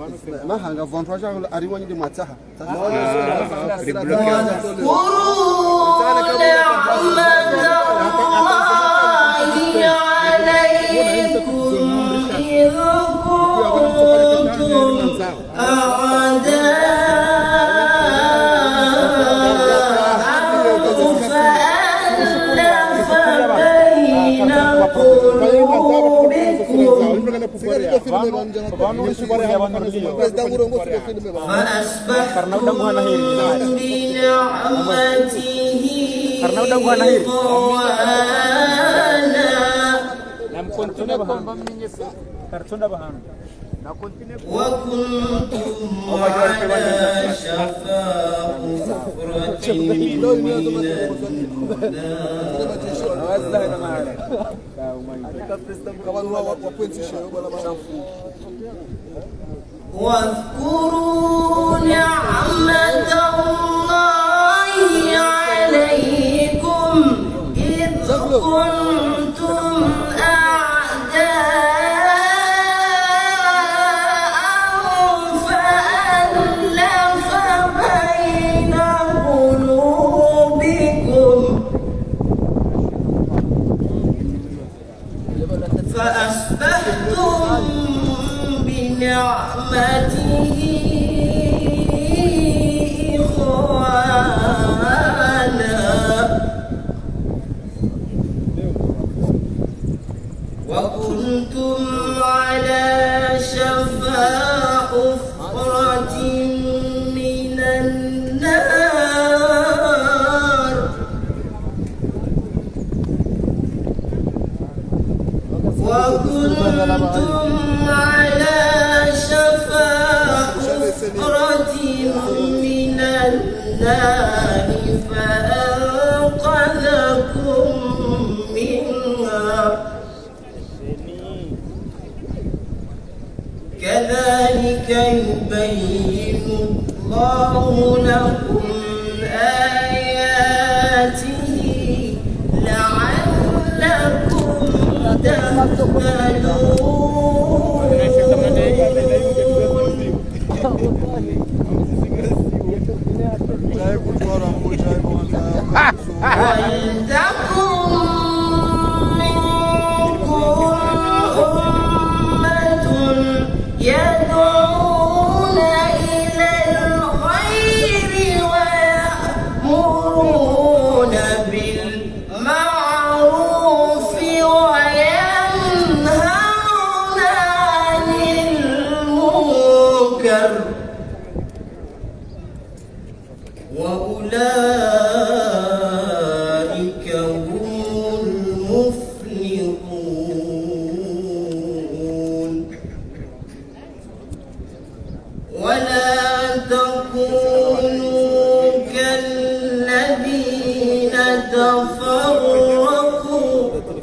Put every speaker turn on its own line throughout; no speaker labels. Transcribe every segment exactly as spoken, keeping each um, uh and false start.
ما هنگا فانتواج اول اریوانی دی ماتها وكنتم على شفا حفرة من واذكروا نعمة الله عليكم إذ كنتم فأصبحتم بنعمته إخوانا وكنتم على شفا حفرة من النار وكنتم على شفا حفرة من النار فأنقذكم منها كذلك يبين الله لكم آياته لعلكم يدعون إلى الخير ويأمرون بالمعروف وينهون عن المنكر وأولئك هم المفلحون ولا تكونوا كالذين تفرقوا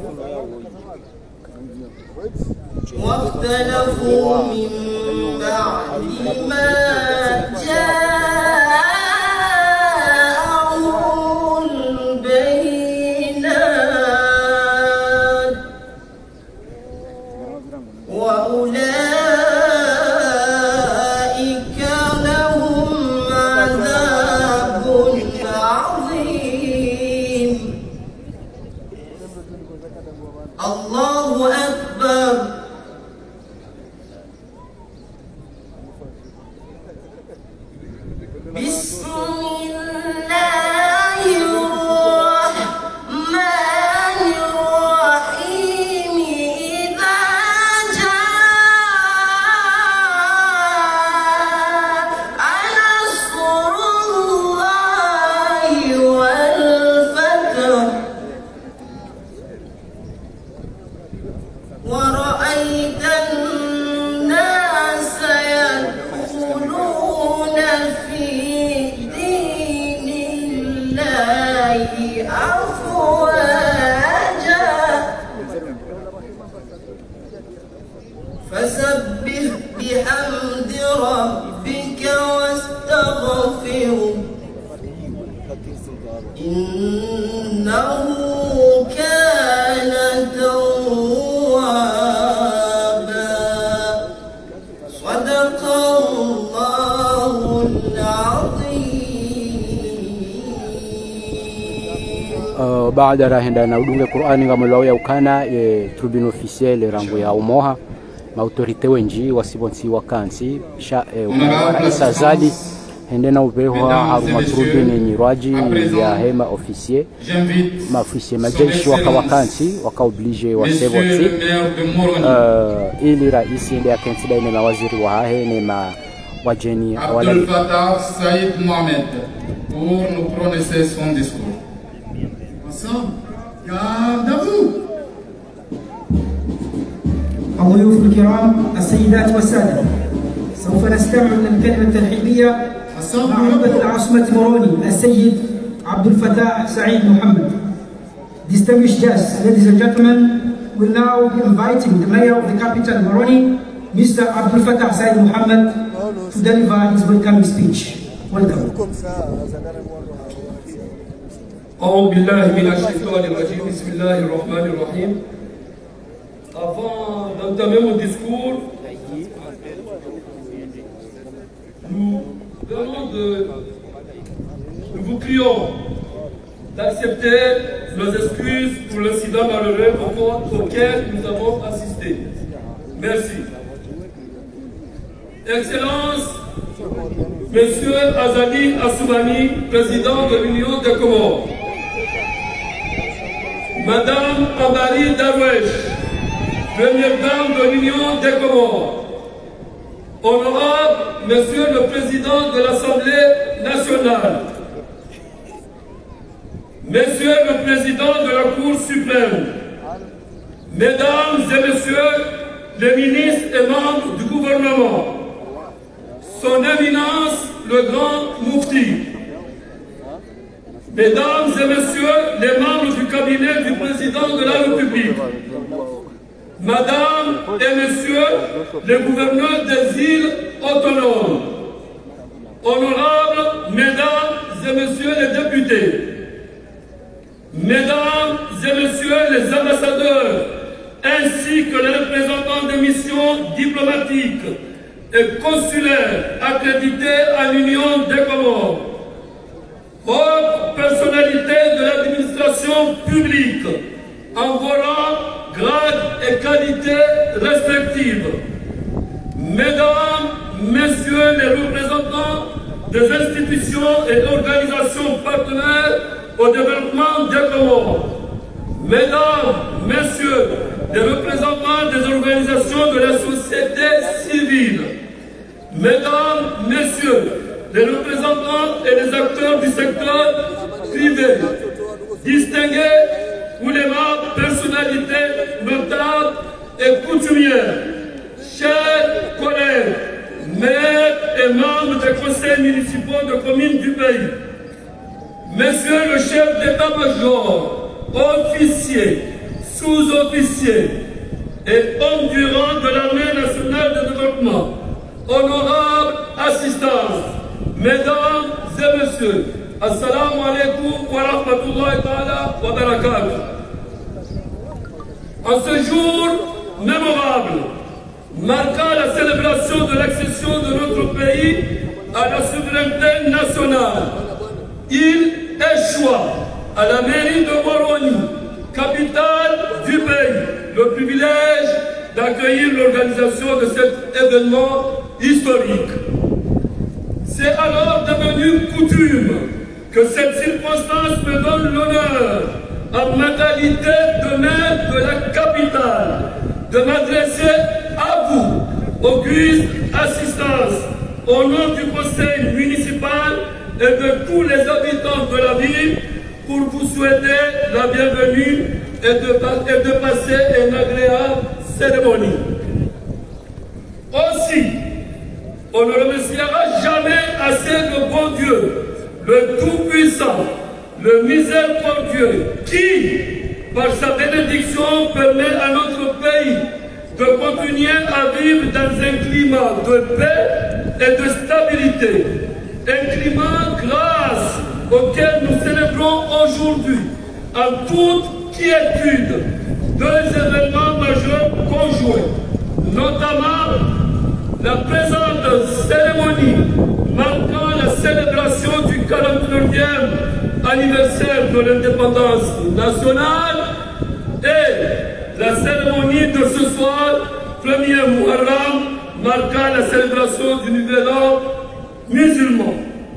واختلفوا من بعد ما جاءهم البينات وأولئك لهم عذاب عظيم. الله أكبر. بسم الله الرحمن الرحيم. إذا جاء نصر الله والفتح ورأيت الناس يدخلون في دين الله أفواجا فسبح بحمد ربك واستغفره إنه كان توابا. صدق صدق الله العظيم.
Uh, baada rahenda na udunge Qur'ani ngamulao ya ukana e tribune officielle rango ya umoha ma autorité wenji wasibonsi wakansi sha e, rais Azali hende na ubeho haruma tribune nyirwaji ya hema officier ma officier majeshi wakawakansi wakaoblige wasebonsi uh, ili rais ende akensi daine na waziri wa hahe ne ma wajeni wala
Abdel Fattah Saïd Mohamed pour nous prononcer son discours.
Garde à vous. الضيوف الكرام السيدات والسادة، سوف نستمع إلى الكلمة الترحيبية مع عمدة العاصمة موروني السيد عبد الفتاح سعيد محمد. Distinguished guests, ladies and gentlemen, we'll now be inviting the mayor of the capital Moroni, Mister Abdul Fatah Said Mohammed, to deliver his welcoming speech. Welcome.
أعوذ بالله من الشيطان الرجيم بسم الله الرحمن الرحيم. Avant d'entamer mon discours, nous venons de, nous vous prions d'accepter nos excuses pour l'incident malheureux auquel nous avons assisté. Merci. Excellence, Monsieur Azali Assoumani, président de l'Union des Comores. Madame Ambari Darwesh, première dame de l'Union des Comores. Honorable Monsieur le Président de l'Assemblée nationale. Monsieur le Président de la Cour suprême. Mesdames et Messieurs les ministres et membres du gouvernement. Son Éminence le Grand Moufti. Mesdames et Messieurs les membres du cabinet du Président de la République, Madame et Messieurs les gouverneurs des îles autonomes, honorables Mesdames et Messieurs les députés, Mesdames et Messieurs les ambassadeurs, ainsi que les représentants des missions diplomatiques et consulaires accrédités à l'Union des Comores, haute personnalité de l'administration publique, en vos rangs, grades et qualités respectives, Mesdames, Messieurs les représentants des institutions et organisations partenaires au développement des Comores, Mesdames, Messieurs les représentants des organisations de la société civile, Mesdames, Messieurs les représentants et les acteurs du secteur privé, distingués oulémas, personnalités notables et coutumières, chers collègues, maires et membres des conseils municipaux de communes du pays, Monsieur le chef d'état-major, officiers, sous-officiers et hommes du rang de l'armée nationale de développement, honorable assistance, Mesdames et Messieurs, Assalamu alaikum wa rahmatullahi ta'ala wa barakatuh. En ce jour mémorable, marquant la célébration de l'accession de notre pays à la souveraineté nationale, il échoua à la mairie de Moroni, capitale du pays, le privilège d'accueillir l'organisation de cet événement historique. C'est alors devenu coutume que cette circonstance me donne l'honneur, en ma qualité de maire de la capitale, de m'adresser à vous, auguste assistance, au nom du conseil municipal et de tous les habitants de la ville, pour vous souhaiter la bienvenue et de, et de passer une agréable cérémonie. Aussi, on ne remerciera jamais assez le bon Dieu, le Tout-Puissant, le Miséricordieux, qui, par sa bénédiction, permet à notre pays de continuer à vivre dans un climat de paix et de stabilité. Un climat grâce auquel nous célébrons aujourd'hui, en toute quiétude, deux événements majeurs conjoints, notamment la présente cérémonie marquant la célébration du quarante-neuvième anniversaire de l'indépendance nationale et la cérémonie de ce soir, premier Muharram, marquant la célébration du Nouvel An musulman.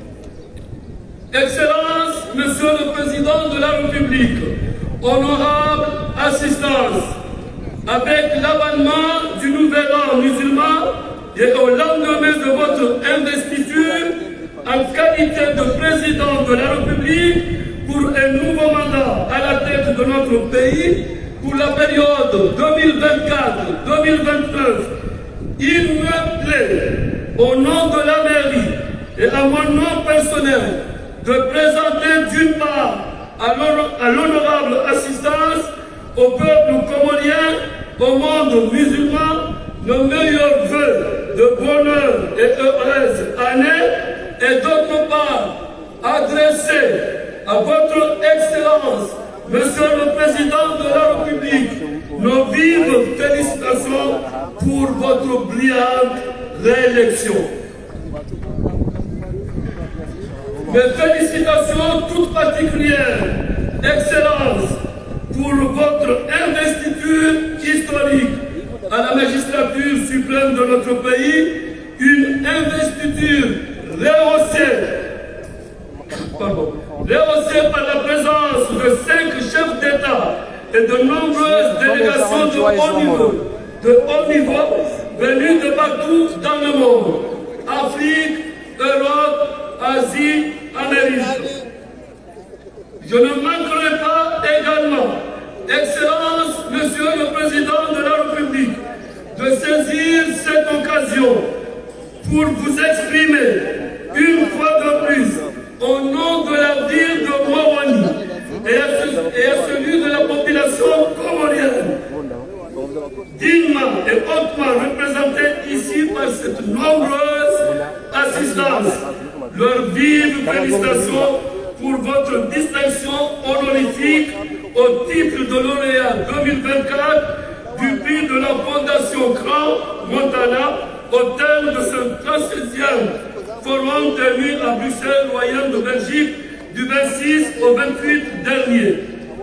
Excellence, Monsieur le Président de la République, honorable assistance, avec l'avènement du Nouvel An musulman et au lendemain de votre investiture en qualité de Président de la République pour un nouveau mandat à la tête de notre pays pour la période deux mille vingt-quatre deux mille vingt-neuf, il me plaît, au nom de la mairie et à mon nom personnel, de présenter d'une part à l'honorable assistance au peuple comorien, au monde musulman, nos meilleurs vœux de bonheur et heureuse année, et d'autre part adresser à votre Excellence, Monsieur le Président de la République, nos vives félicitations pour votre brillante réélection. Mes félicitations toutes particulières, Excellence, pour votre investiture historique à la magistrature suprême de notre pays, une investiture rehaussée, pardon, rehaussée par la présence de cinq chefs d'État et de nombreuses délégations de haut niveau, de haut niveau venues de partout dans le monde, Afrique, Europe, Asie, Amérique. Je ne manquerai pas également, Excellence, Monsieur le Président de la République, de saisir cette occasion pour vous exprimer une fois de plus au nom de la ville de Moroni et à, ce, et à celui de la population comorienne, dignement et hautement représentée ici par cette nombreuse assistance, leur vive félicitations pour votre distinction honorifique au titre de lauréat deux mille vingt-quatre du prix de la Fondation Grand Montana au terme de ce trente-septième forum tenu à Bruxelles, Royaume de Belgique, du vingt-six au vingt-huit dernier.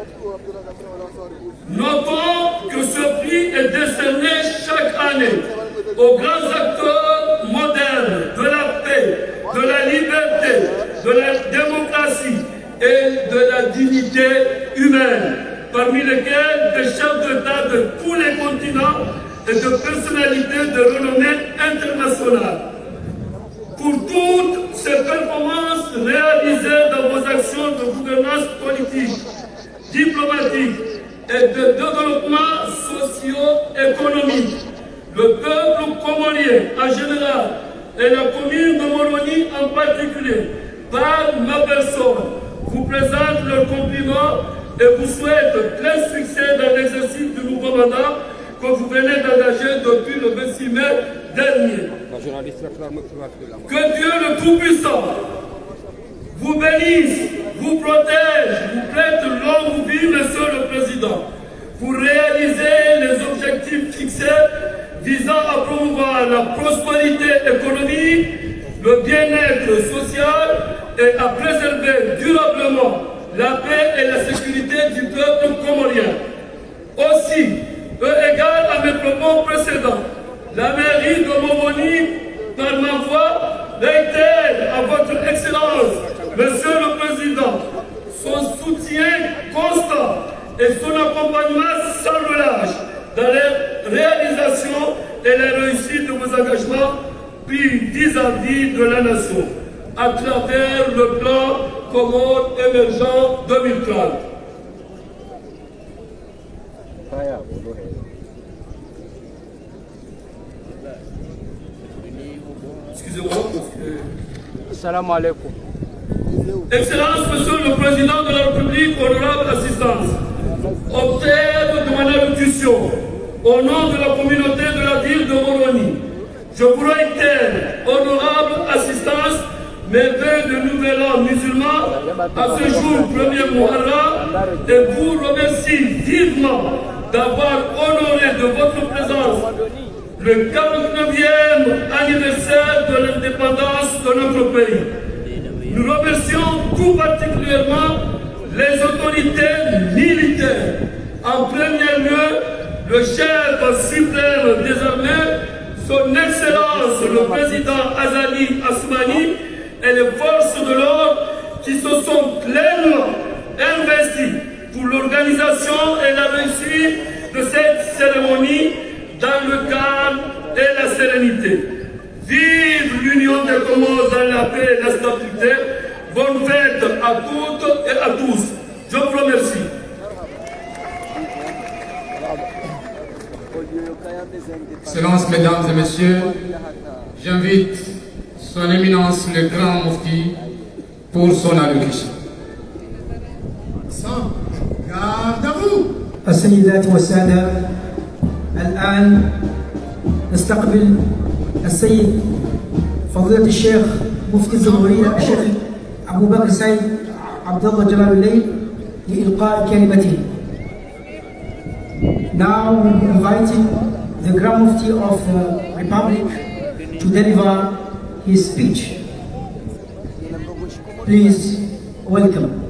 Notons que ce prix est décerné chaque année aux grands acteurs modernes de la paix, de la liberté, de la démocratie et de la dignité humaine, parmi lesquels des chefs d'État de tous les continents et de personnalités de renommée internationale. Pour toutes ces performances réalisées dans vos actions de gouvernance politique, diplomatique et de développement socio-économique, le peuple comorien en général et la commune de Moroni en particulier, par ma personne, vous présente leurs compliments et vous souhaite plein succès dans l'exercice du nouveau mandat que vous venez d'engager depuis le vingt-six mai dernier. Que Dieu le Tout-Puissant vous bénisse, vous protège, vous prête longue vie, Monsieur le Président, pour réaliser les objectifs fixés visant à promouvoir la prospérité économique, le bien-être social et à préserver durablement la paix et la sécurité du peuple comorien. Aussi, eu égard à mes propos précédents, la mairie de Moroni, par ma voix, réitère à votre Excellence, Monsieur le Président, son soutien constant et son accompagnement sans relâche dans les réalisations et les réussites de vos engagements pris vis-à-vis de la nation, à travers le plan Comore émergent deux mille trente. Excusez-moi.
Assalamu alaikum.
Excellence, Monsieur le Président de la République, honorable assistance, au terme de mon allocution, au nom de la communauté de la ville de Moroni, je vous réitère, honorable assistance, mes vœux de nouvel an musulman à ce jour premier Muharram et vous remercie vivement d'avoir honoré de votre présence le quarante-neuvième anniversaire de l'indépendance l'indépendance de notre pays. Nous remercions tout particulièrement les autorités militaires. En premier lieu, le chef suprême des armées, son Excellence le président Azali Assoumani et les forces de l'ordre qui se sont pleinement investis pour l'organisation et la réussite de cette cérémonie dans le calme et la sérénité. Vive l'union des Comores dans la paix et la stabilité. Bonne fête à toutes et à tous. Je vous remercie.
Excellences, Mesdames et Messieurs, j'invite Son Éminence le Grand Mufti pour son allocution.
السيدات والسادة، الآن نستقبل السيد فضيلة الشيخ مفتي الجمهورية الشيخ أبو بكر سعيد عبد الله جلال الليل لإلقاء كلمته. Now we inviting the Grand Mufti of the Republic to deliver his speech. Please welcome.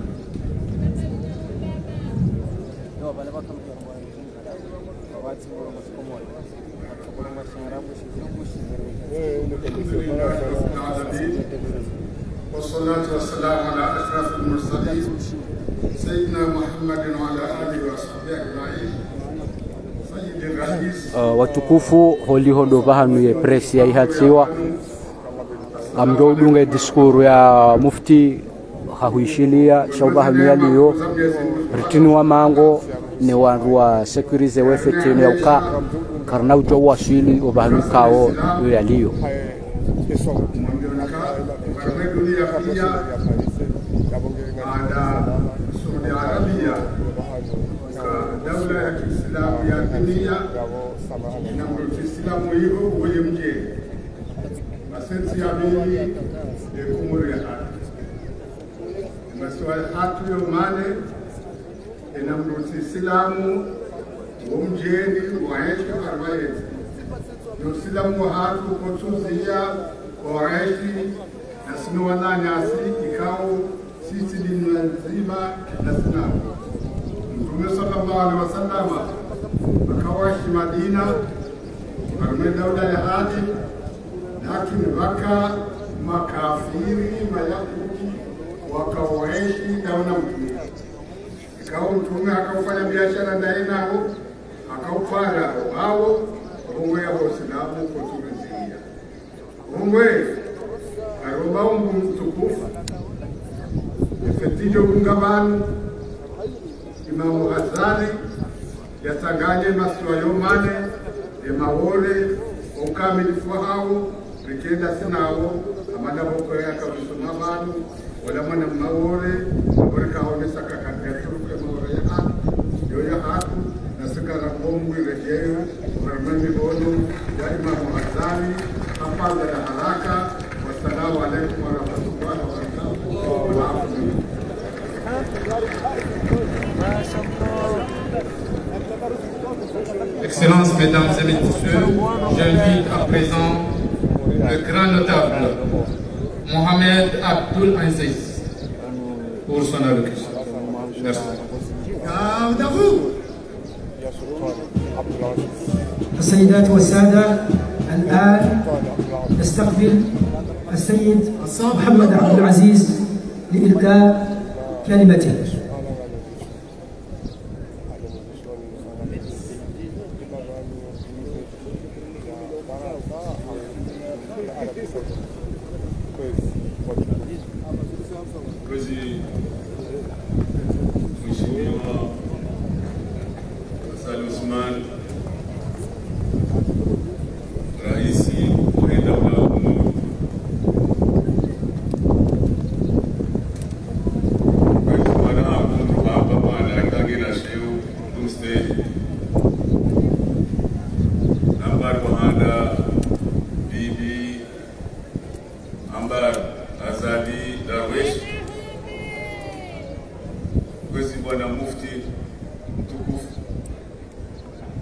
والصلاة والسلام على أشرف المرسلين سيدنا محمد وعلى آله وصحبه أجمعين. سيد الرئيس
watukufu holihodo vahanuye presi yaihatiwa amdo dunge diskuru ya mufti hahuishilia shaubahanu yaliyo ritini wa mango ne wandu wa sekurize wefetini ya uka karna ujo wasili obahanu kao yaliyo
dunia pia ada Saudi Arabia daula ya Kiislamu ya dunia na Kiislamu hiyo wewe mje masensi ya mimi ya kumuri ya hatu maswali hatu yo mane ina mruti Islamu umjeni waesha arbaye no Islamu hatu kutuzia waeshi na sinu wananyasi ikao sisi dunia nzima na sinamu. Mtume sallallahu alaihi wasallam akawashi Madina arme daula ya hadi, lakini waka makafiri mayahudi wakawaishi daula mtume. Ikao mtume akafanya biashara ndani nao akaupara wao Mungu ya Uislamu kutuzia. Mungu aroba Mungu mtukufu Fetijo Kungabanu Imamu Ghazali yatanganye maswayo mane emawole ukamilifu hao rikenda sinao amana boko yakabisoma abantu wala mana mawole boreka honesa kakatatu emawole ya hatu yo ya hatu nasikara bombu rejeo ramani bono ya Imamu Ghazali hapa za haraka. Wassalamu alaikum warahmatullahi wabarakatuh.
Excellences, Mesdames et Messieurs, j'invite à présent le grand notable Mohamed Abdul Aziz pour son allocution. Merci.
السيدات والسادة، الآن نستقبل السيد محمد عبد العزيز لإلقاء كلمته.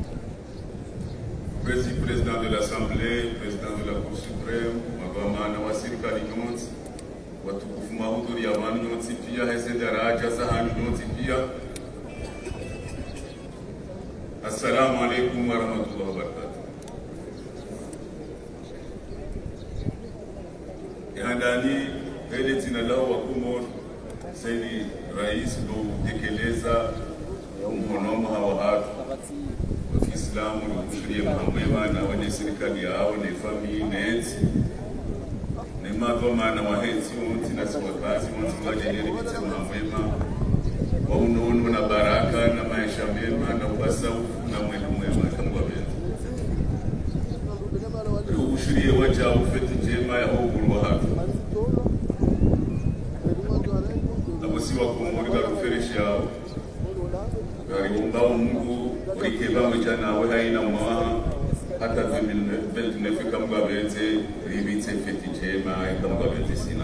Président de l'Assemblée, président de la Cour suprême, Magwamana
serikali nyonsi watukufu mahudhuri ya wanu nyonsi pia heze daraja sahani nyonsi pia. Assalamu alaikum warahmatullahi wabarakatuh. Ihandani hele tina lao wa Komoro Saidi Rais do tekeleza umonomo hawa hatu wa Kiislamu na kufikiria mwema na wane serikali yao na famili neti ni mato maana wahezi unti na siwakazi unti mwajeneri kitu mwema wa unono na baraka na maisha mema na ubasaufu na mwenu mwema kama wabenda ushirie wacha ufeti jema ya hukuru wa hatu Abusiwa Komoro garufereshi yao gari umbao Mungu urikeba mchana we haina mwaha hata vile tunafika mgabete ribite feti jema kama mgabete sina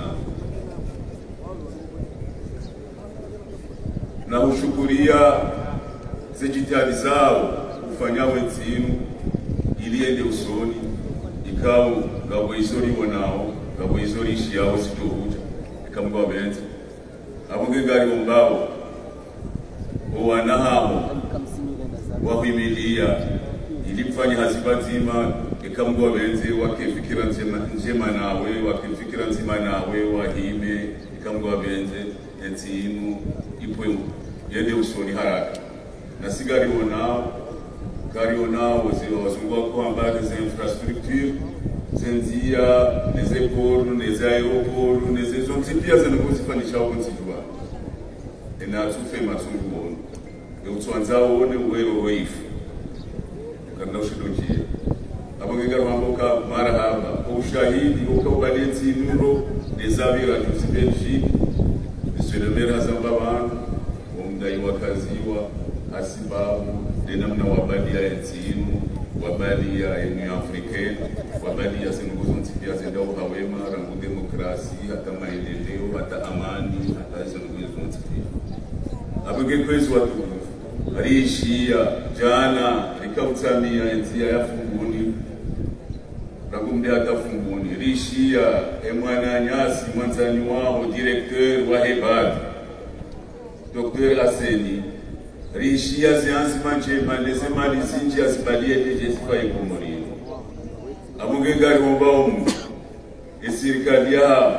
na ushukuria zijitihadi zao kufanya wenzinu ili ende usoni ikao gabo izori wanao gabo izori ishi yao sitohuja kama mgabete abunge gari umbao wanahamu wahimilia ili kufanya haziba nzima ikamgwa benzi wakifikira nzima njema nawe wakifikira nzima nawe wahime ikamgwa benzi enzinu ipwe yende usoni haraka na sigari onao gari onao wazungwa kwa mbali za infrastructure zendia neze poro neze aeroporo neze zonzi pia zinakuzifanisha huko nzijua ena tufe matungu ono utwanzao one uwero weifu kana ushidokie abongera mamboka marahaba ushahidi ukabaleti nuro nezabira tusibenji biselemera zambabana umdai wakaziwa asibabu denamna wabadia enzinu wabadia enu africaine wabadia senuguzo ntipia zendao hawema rangu demokrasi hata maendeleo hata amani hata senuguzo ntipia abonge kwezi watu alishia jana ikautamia enzia ya funguni ragumde hata funguni alishia emwana nyasi mwanzani wao directeur wa Hebad Docteur Aseni alishia zianzi manje maneze mali zinji asibalie deje sifa ikomori abonge gari wombao esirikali ya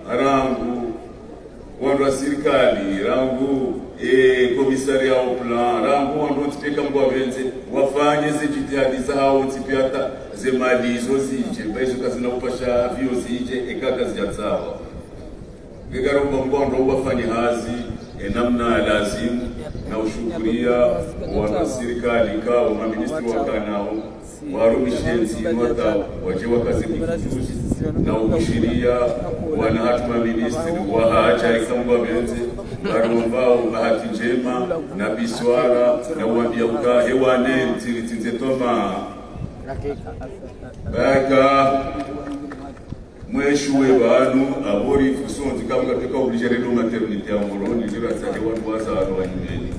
rangu wandwa serikali rangu e komisaria au plan rangu wando tipeka mgwa benze wafanye zijitihadi zao tipiata ze mali zo zije baizo kazina upasha vio zije ekaka zijatsawa ngegaro mbongo wafanye hazi enamna lazim na ushukuria wa serikali kao na ministri wa kanao warumishenzi wata waje wakazi kufuzi na ubishiria wana hatma ministri wa haja ikambwa benze barombao bahati njema na biswara na uambia uka hewane mtiritinze toma baka mweshuwe banu abori fusonzi kabla tuka obligere no maternité ya Moroni ndira tsake watu wazaro wanyumeni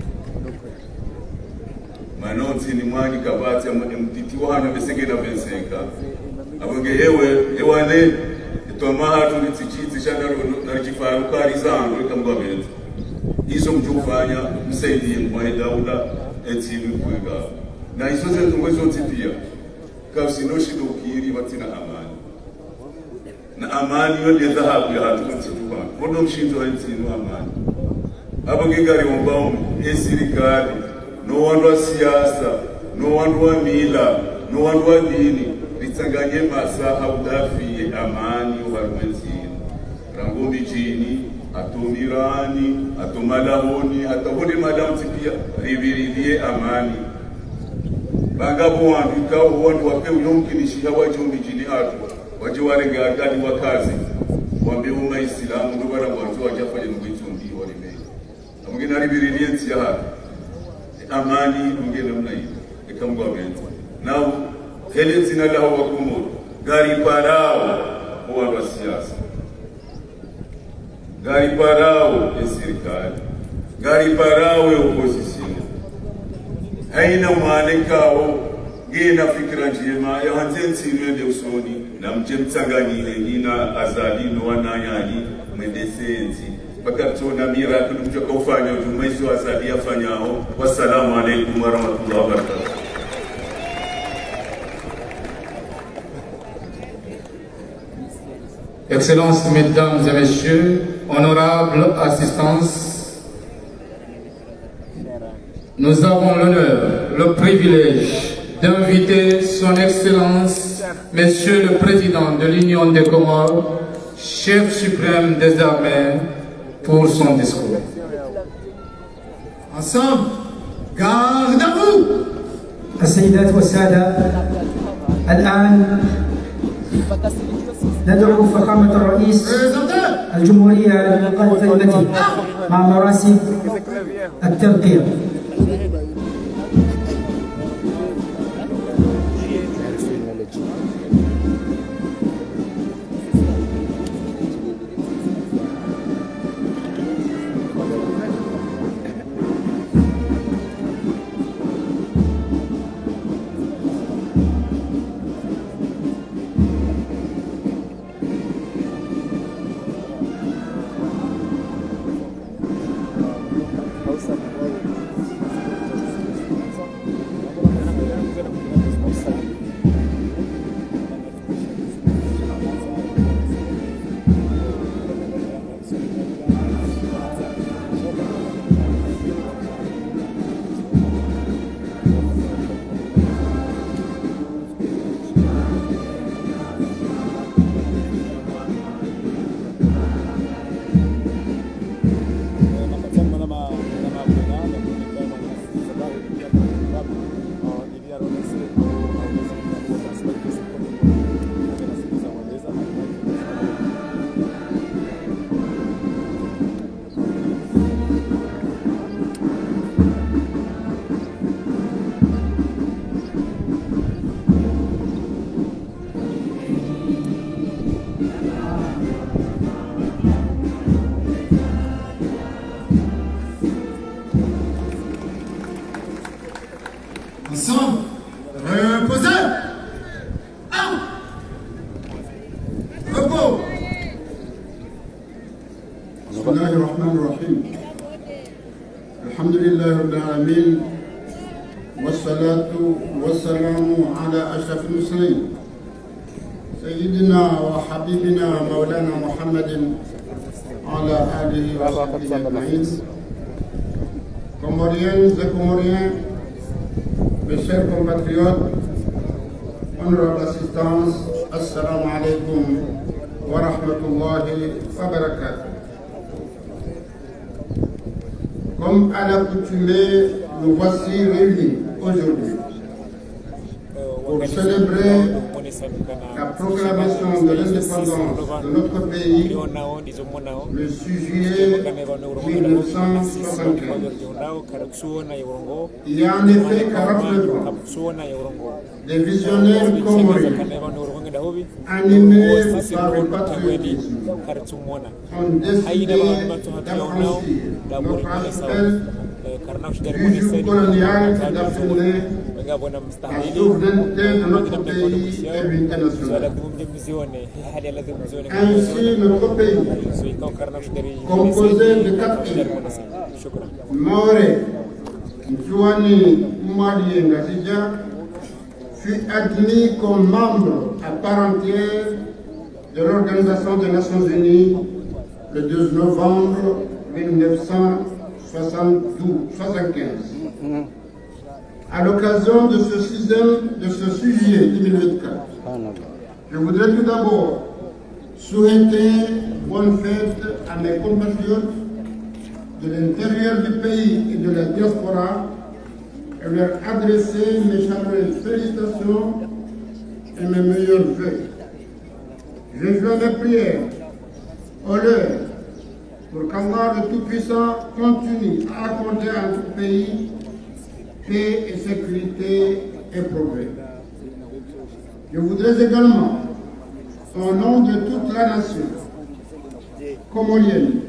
manoti ni mwani kabati mtiti wana besenge na bensenka abonge hewe hewane toma hatu nitichiti shanda na jifaruka rizango ikambwa benzi hizo mjufanya msaidie mwae Dauda etibu kuiga na hizo zetu mwezo tipia kasinoshi dokiri watina amani na amani yote dhahabu ya hatu mtitua kodo mshinto ntinu amani abonge gari ombao esirikali no wandwa siasa no wandwa mila no wandwa dini litanganye masa audafi amani uharumenzini rango mijini atomirani atomalahoni atahone madamu tipia riviridie amani bangabo wanduka uwandu wape uyomkinishia wajombi jini atu waje warenga agadi wakazi wambe uma islamu ndo bana wantu wajafanye ngwitumbi walimei amugina riviridie ntia hatu amani mungene mna hiyo ikambwa bento nao hele zina lao wa Komoro gari parao uwandu wa siasa gari parao ya serikali gari parao ya opposition haina maana kao ngena fikira njema ehanze nsinwende usoni na mje mtsanganyile nina azali no wananyani mwendesenzi bakatona miracle mjoka ufanya ujumaizi wa azali afanyao. Wassalamu alaikum warahmatullahi wabarakatuh.
Excellences, Mesdames et Messieurs, honorable assistance, nous avons l'honneur, le privilège d'inviter Son Excellence, Monsieur le Président de l'Union des Comores, chef suprême des armées, pour son discours.
Ensemble, garde à vous.
السيدات والسادة، الآن ندعو فخامة الرئيس الجمهورية لإلقاء كلمته مع مراسم الترقية.
Ensemble, reposez. Un. Repos. Bismillah ar-Rahman ar-Rahim. Alhamdulillah Rabbil Alamin. Wassalatu wassalamu ala ashraf al-mursalin. Sayyidina wa habibina Maulana Muhammadin ala alihi wa sahbihi ajma'in. Comoriennes et Comoriens, mes chers compatriotes, honorable assistance, assalamu alaikum wa rahmatullahi wa barakatuh. Comme à l'accoutumée, nous voici réunis aujourd'hui pour célébrer la proclamation de l'indépendance de notre pays le six juillet mille neuf cent soixante-quinze. Il y a en effet quarante-neuf ans, des visionnaires comoriens animés par le patriotisme ont décidé d'affranchir notre archipel du joug colonial qui d'affirmer la souveraineté de notre pays et l'unité nationale. Ainsi, notre pays, composé de quatre îles, Maoré, Nzouani, Mali et Ngazidja, fut admis comme membre à part entière de l'Organisation des Nations Unies le douze novembre mille neuf cent soixante-quinze. À l'occasion de ce sixième, de ce six juillet deux mille vingt-quatre, je voudrais tout d'abord souhaiter bonne fête à mes compatriotes de l'intérieur du pays et de la diaspora et leur adresser mes chaleureuses félicitations et mes meilleurs vœux. Je joins mes prières au leur pour qu'Allah le Tout-Puissant continue à accorder à notre pays paix et sécurité et progrès. Je voudrais également, au nom de toute la nation comorienne,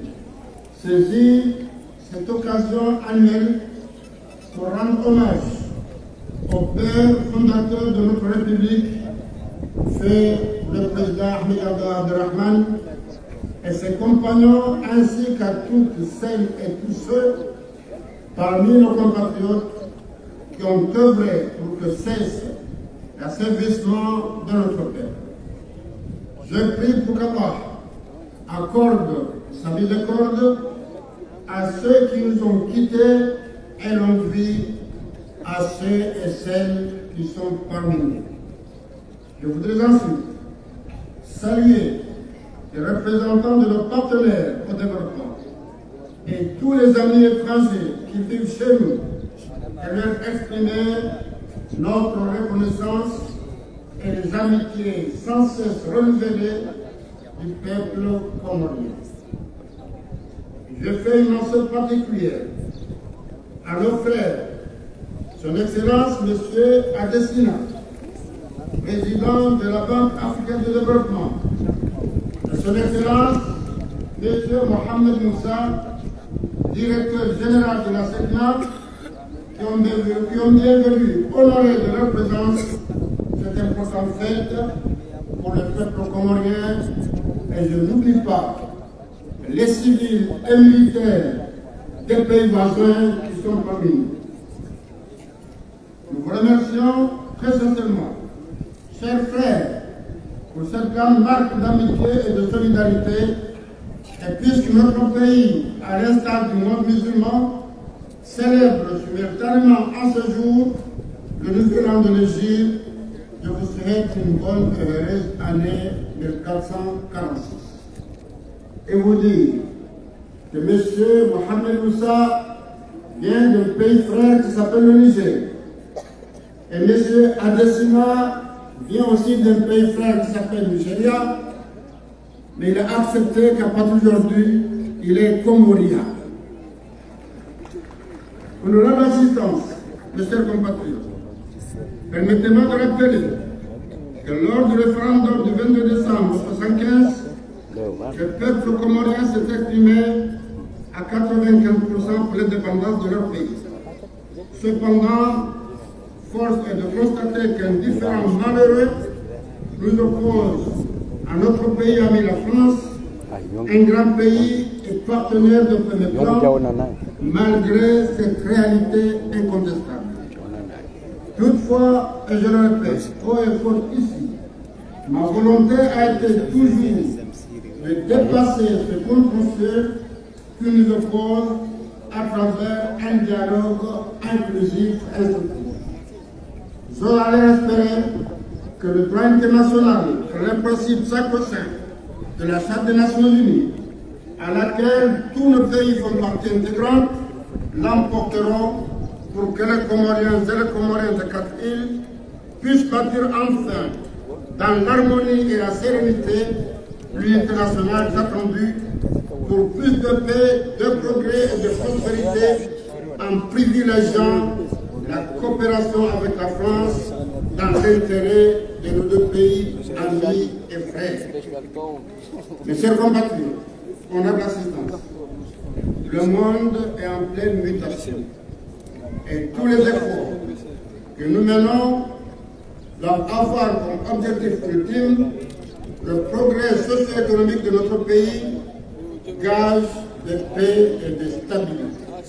saisir cette occasion annuelle pour rendre hommage au père fondateur de notre République, fait le président Ahmed Abdelrahman, et ses compagnons, ainsi qu'à toutes celles et tous ceux parmi nos compatriotes qui ont œuvré pour que cesse l'asservissement de notre Père. Je prie pour qu'Allah accorde sa miséricorde à ceux qui nous ont quittés et longue vie à ceux et celles qui sont parmi nous. Je voudrais ensuite saluer les représentants de nos partenaires au développement et tous les amis étrangers qui vivent chez nous et leur exprimer notre reconnaissance et les amitiés sans cesse renouvelées du peuple comorien. Je fais une mention particulière à nos frères, son Excellence M. Adesina, président de la Banque africaine de développement, et son Excellence M. Mohamed Moussa, directeur général de la SECNA, qui ont bien, qui ont bien voulu honorer de leur présence cette importante fête pour le peuple comorien. Et je n'oublie pas les civils et militaires des pays voisins qui sont parmi nous. Nous vous remercions très sincèrement, chers frères, pour cette grande marque d'amitié et de solidarité. Et puisque notre pays, à l'instar du monde musulman, célèbre simultanément en ce jour le nouvel an de l'Égypte, je vous souhaite une bonne et heureuse année mille quatre cent quarante-six. Et vous dire que M. Mohamed Moussa vient d'un pays frère qui s'appelle le Niger. Et M. Adesina vient aussi d'un pays frère qui s'appelle le Nigeria. Mais il a accepté qu'à partir d'aujourd'hui, il est comorien. Pour nous rendre assistance, mes chers compatriotes, permettez-moi de rappeler que lors du référendum du vingt-deux décembre mille neuf cent soixante-quinze, le peuple comorien s'est exprimé à quatre-vingt-quinze pour cent pour l'indépendance de leur pays. Cependant, force est de constater qu'un différend malheureux nous oppose à notre pays ami la France, un grand pays et partenaire de premier plan, malgré cette réalité incontestable. Toutefois, et je le répète, haut et fort ici, ma volonté a été toujours de dépasser ce contentieux qui nous oppose à travers un dialogue inclusif et instructif. J'aurais espéré que le droit international et le principe sacro-saint de la Charte des Nations Unies, à laquelle tous nos pays font partie intégrante, l'emporteront pour que les Comoriens et les Comoriens de quatre îles puissent bâtir enfin, dans l'harmonie et la sérénité, l'unité internationale attendue pour plus de paix, de progrès et de prospérité, en privilégiant la coopération avec la France dans l'intérêt de nos deux pays, amis et frères. Mes chers compatriotes, on a l'assistance. Le monde est en pleine mutation. Et tous les efforts que nous menons doivent avoir comme objectif ultime le progrès socio-économique de notre pays, gage de paix et de stabilité.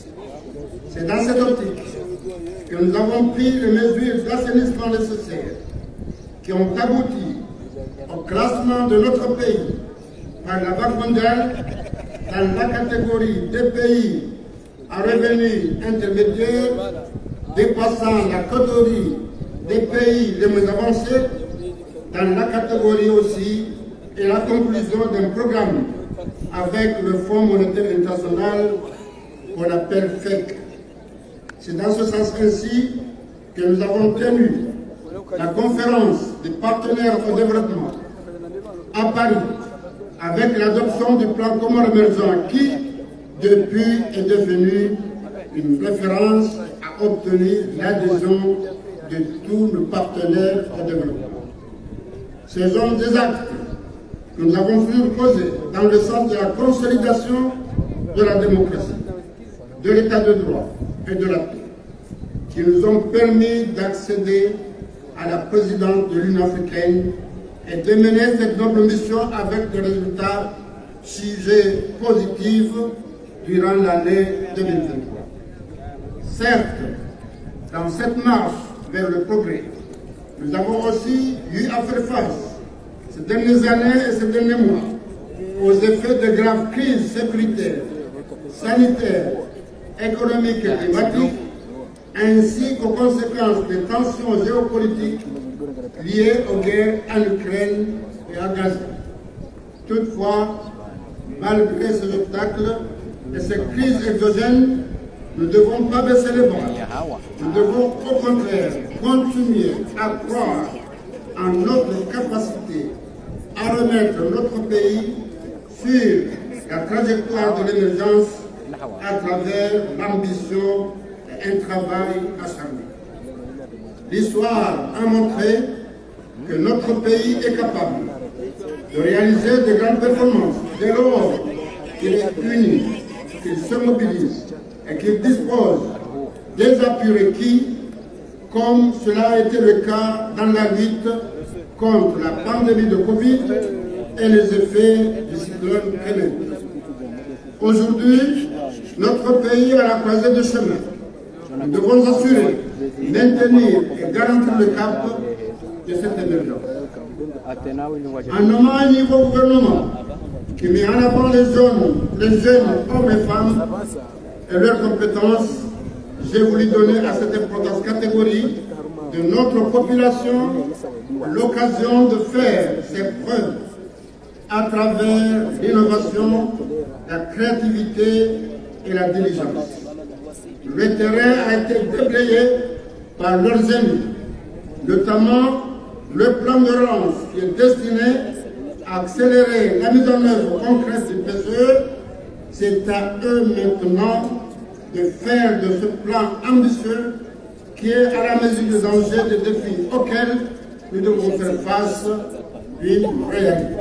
C'est dans cette optique que nous avons pris les mesures d'assainissement nécessaires qui ont abouti au classement de notre pays par la Banque mondiale dans la catégorie des pays à revenus intermédiaires, dépassant la catégorie des pays les moins avancés, dans la catégorie aussi et la conclusion d'un programme avec le Fonds monétaire international qu'on appelle F E C. C'est dans ce sens ainsi que nous avons tenu la conférence des partenaires au développement à Paris avec l'adoption du plan commun émergent qui, depuis, est devenu une référence à obtenir l'adhésion de tous nos partenaires au développement. Ce sont des actes que nous avons voulu poser dans le sens de la consolidation de la démocratie, de l'état de droit et de la paix. qui nous ont permis d'accéder à la présidence de l'Union africaine et de mener cette noble mission avec des résultats jugés positifs durant l'année deux mille vingt-trois. Certes, dans cette marche vers le progrès, nous avons aussi eu à faire face ces dernières années et ces derniers mois aux effets de graves crises sécuritaires, sanitaires, économiques et climatiques, ainsi qu'aux conséquences des tensions géopolitiques liées aux guerres en Ukraine et à Gaza. Toutefois, malgré ces obstacles et ces crises exogènes, nous ne devons pas baisser les bras. Nous devons au contraire continuer à croire en notre capacité à remettre notre pays sur la trajectoire de l'émergence à travers l'ambition et un travail acharné. L'histoire a montré que notre pays est capable de réaliser de grandes performances dès lors qu'il est uni, qu'il se mobilise et qu'il dispose des appuis requis, comme cela a été le cas dans la lutte contre la pandémie de Covid et les effets du cyclone Kenneth. Aujourd'hui, notre pays est à la croisée de chemin. Nous devons assurer, maintenir et garantir le cap de cette émergence. En nommant un nouveau gouvernement qui met en avant les jeunes, les jeunes hommes et femmes et leurs compétences, j'ai voulu donner à cette importante catégorie de notre population l'occasion de faire ses preuves à travers l'innovation, la créativité et la diligence. Le terrain a été déblayé par leurs ennemis, notamment le plan de relance qui est destiné à accélérer la mise en œuvre concrète du P C E. C'est à eux maintenant de faire de ce plan ambitieux qui est à la mesure des dangers, des défis auxquels nous devons faire face, une réalité.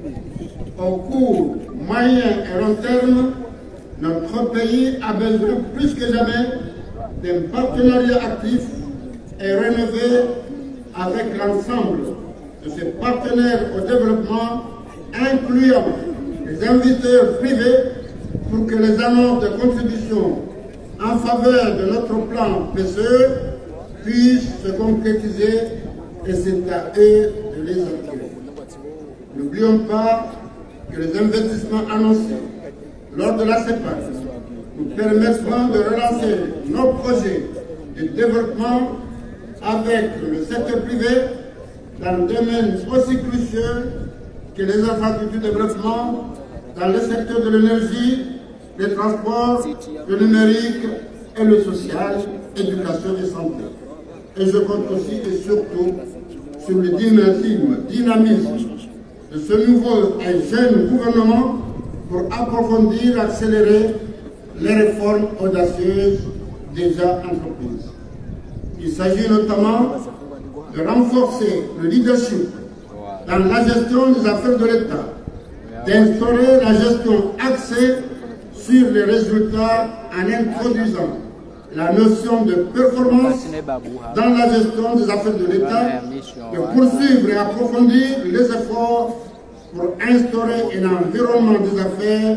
Au court, moyen et long terme, notre pays a besoin plus que jamais d'un partenariat actif et rénové avec l'ensemble de ses partenaires au développement, incluant les investisseurs privés, pour que les annonces de contribution en faveur de notre plan P C E puissent se concrétiser, et c'est à eux de les attirer. N'oublions pas que les investissements annoncés lors de la CEPAC nous permettront de relancer nos projets de développement avec le secteur privé dans le domaine aussi crucial que les infrastructures de développement dans le secteur de l'énergie, des transports, le numérique et le social, éducation et santé. Et je compte aussi et surtout sur le dynamisme, dynamisme de ce nouveau et jeune gouvernement pour approfondir et accélérer les réformes audacieuses déjà entreprises. Il s'agit notamment de renforcer le leadership dans la gestion des affaires de l'État, d'instaurer la gestion axée sur les résultats en introduisant la notion de performance dans la gestion des affaires de l'État, de poursuivre et approfondir les efforts pour instaurer un environnement des affaires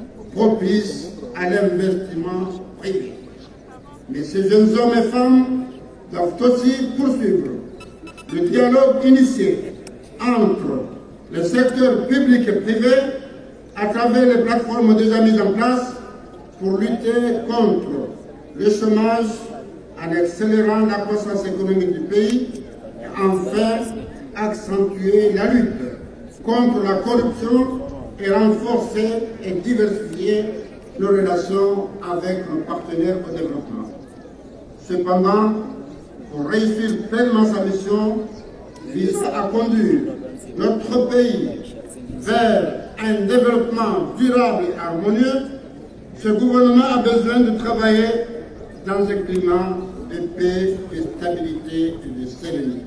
propice à l'investissement privé. Mais ces jeunes hommes et femmes doivent aussi poursuivre le dialogue initié entre le secteur public et privé à travers les plateformes déjà mises en place pour lutter contre le chômage en accélérant la croissance économique du pays et enfin accentuer la lutte contre la corruption et renforcer et diversifier nos relations avec nos partenaires au développement. Cependant, pour réussir pleinement sa mission, vise à conduire notre pays vers un développement durable et harmonieux, ce gouvernement a besoin de travailler dans un climat de paix, de stabilité et de sérénité.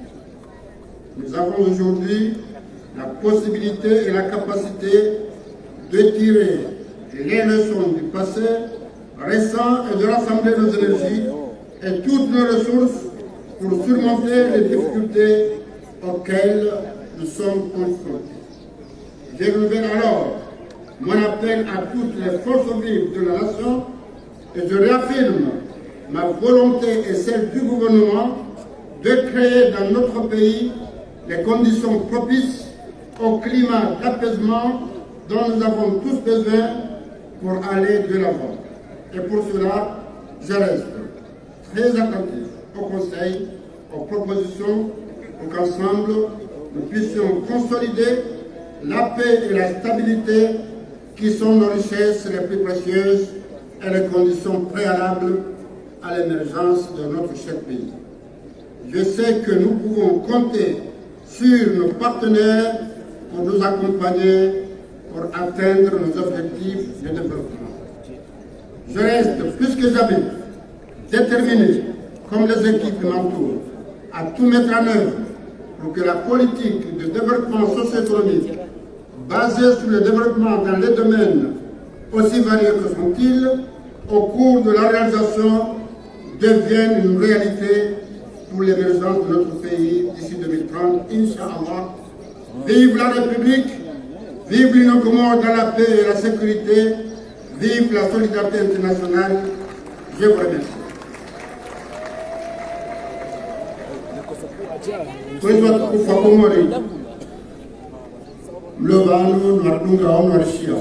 Nous avons aujourd'hui la possibilité et la capacité de tirer les leçons du passé récent et de rassembler nos énergies et toutes nos ressources pour surmonter les difficultés auxquelles nous sommes confrontés. Je renouvelle alors mon appel à toutes les forces vives de la nation et je réaffirme ma volonté et celle du gouvernement de créer dans notre pays les conditions propices au climat d'apaisement dont nous avons tous besoin pour aller de l'avant. Et pour cela, je reste très attentif au Conseil, aux propositions, pour qu'ensemble, nous puissions consolider la paix et la stabilité qui sont nos richesses les plus précieuses et les conditions préalables à l'émergence de notre cher pays. Je sais que nous pouvons compter sur nos partenaires pour nous accompagner pour atteindre nos objectifs de développement. Je reste plus que jamais déterminé, comme les équipes qui m'entourent, à tout mettre en œuvre pour que la politique de développement socio-économique basée sur le développement dans les domaines aussi variés que sont-ils, au cours de la réalisation, devienne une réalité pour l'émergence de notre pays d'ici deux mille trente, Inch'Allah. Vive la République, vive l'Union Comore dans la paix et la sécurité, vive la solidarité internationale. Je vous remercie. Kwa tukufa Komori, mlobano mwadunga wa mwarishia.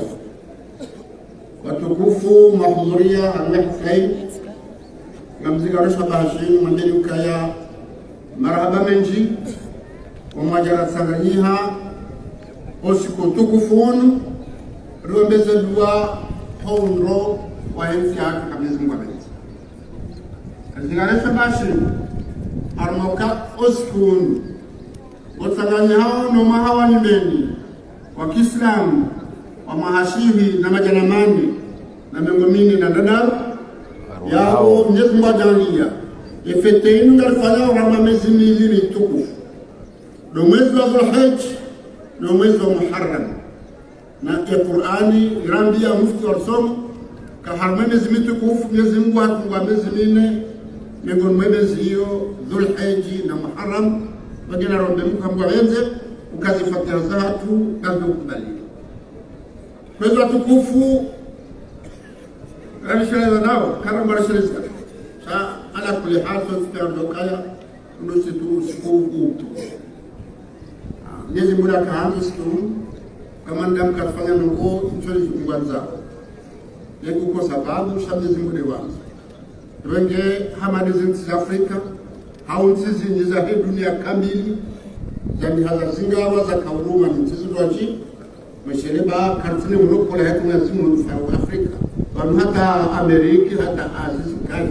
Watukufu mahudhuria al-Hussein, ngamzigarisha bahashin, mwandeni ukaya marhaba menji, umajara sanganyiha, osiko tukufunu, rumbeze dua, honro, wahensi haka kamezi mwabezi. Ngamzigarisha bahashin, armoka oskun wotanganya hao no mahawa ni meni wa Kiislamu wa mahashihi na majanamani na mengomini na dadaru yao Mwenyezi Mungu ajalia efete inu ngalifanya wa mwezi miwili mitukufu do mwezi wa Dhulhijj do mwezi wa Muharram na ya Qur'ani rambia mufti wa somo ka harma mwezi mitukufu Mwenyezi Mungu atungwa mwezi minne miongoni mwa miezi hiyo Dhulhijj na Muharram wagena rombe mkambwa wenze ukazifuatia zatu kazi ukubali mwezi wa tukufu ramisheleza nao kama mbarasheleza sa ala kuli haso sikiondokaya nusitu siku utu Mwenyezi Mungu akaanza siku kama ndam kafanya nungo ncholi zungwanza yeko kwa sababu Mwenyezi Mungu ni wanza Wenge hamadi zinti za Afrika, haunti zinti za hii dunia kamili, zami haza zingawa za kauruma mtizu doji, msheleba kartini mloko la hetu ngazimu mfaru Afrika, wanu hata Ameriki, hata Aziz Kali.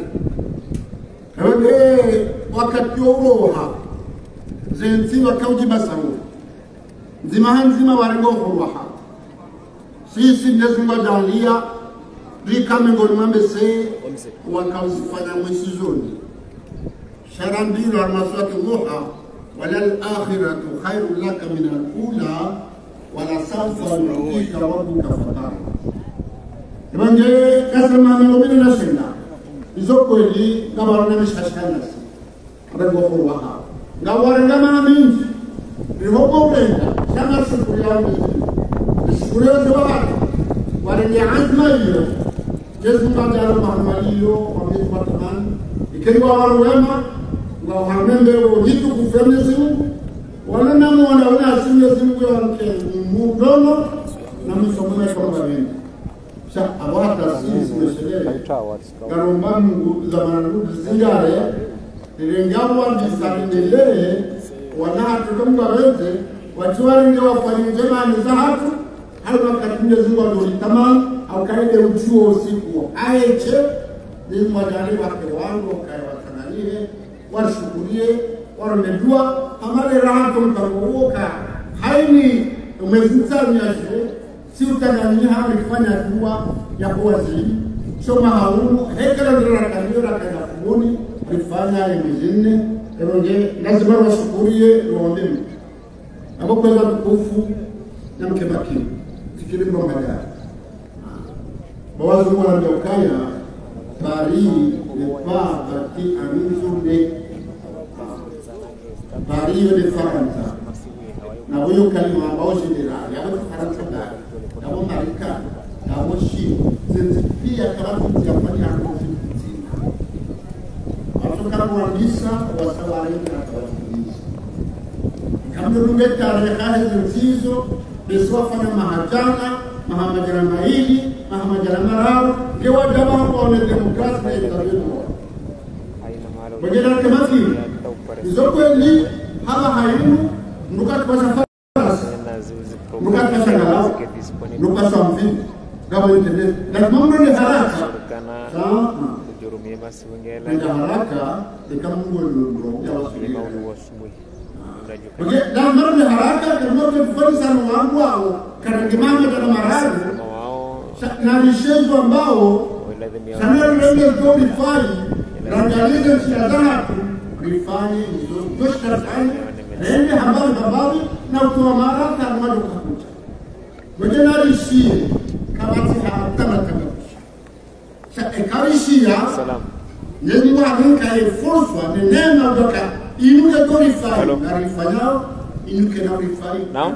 Wenge wakati uroha, zinti wakauji basaru, nzima nzima warengo uroha. Sisi mnezunga jalia, rika mengoni mambese, wakawzifanya mwisizoni sharambilo almaswati dhuha wala al-akhiratu khairun laka min al-ula wala sawfa yu'tika rabbuka fatara ibange kasema mengomini na shinda izo kweli ngabarone mishashana abengo kurwaha ngawarenga maminji nihogo urenda shama shukuri ya mbezi shukuri ya sababati warenge azma iyo Yesu mtajaro mahamalio wa Mwenyezi Mungu ikiwa wema na wahamende wajitu kufemezi wala namo wanaona asimu ya simu kwa mudono na msomone kwa mabini sha awata sisi meshelele karomba Mungu zamana rudi zingare ilengawa bisarindele wana hatukamwa weze wachwari ndio wafanye njema ni za hatu hao wakati Mwenyezi Mungu alitamani au kaide uchuo usiku aiche ni mwajani wake wangu kai watananie washukurie waromedua amale rahato mtaruoka haini umezitanyashe si utanania hapo kufanya dua ya kuwazi soma haulu hekala ndio kanio la kana kumuni alifanya imezine eroje lazima washukurie roombe hapo kwa tukufu na mkebaki fikiri mambo haya Bawazi mwana ndio kaya Paris n'est pas bâti en une journée. Paris de Faransa. Na huyo kalima ambao general yabo Faransa da yabo Marekani yabo China zinzipia kama kutiyafanya hapo zina. Watu kama wandisa wasawari na tawafundisha. Kama nunge tarehe hizo beswa fanya mahajana mahamajana maili mahamajana marao ndio wadaba kwa demokrasia na itabiyo. Wajana kama hivi hizo kweli haba hainu nuka kwa safari nuka kwa sangala nuka samfi gabo internet na mambo ni haraka sana kujurumia basi wengela ndio haraka kama Mungu ndio ya wasuli oke dan mambo ni haraka kama kufanya sana wangu wao karangimama na maradi na rishezo ambao sana ndio ndio bifai na ngalizo shadana bifai ndio shadana nende habari habari na utoa mara kama dukakuta wajana rishie kabati hatana kabisa sa ekarishia salam yeni wa rinka e forfa ne nena doka inu de glorify na rifanyao inu ke na glorify naam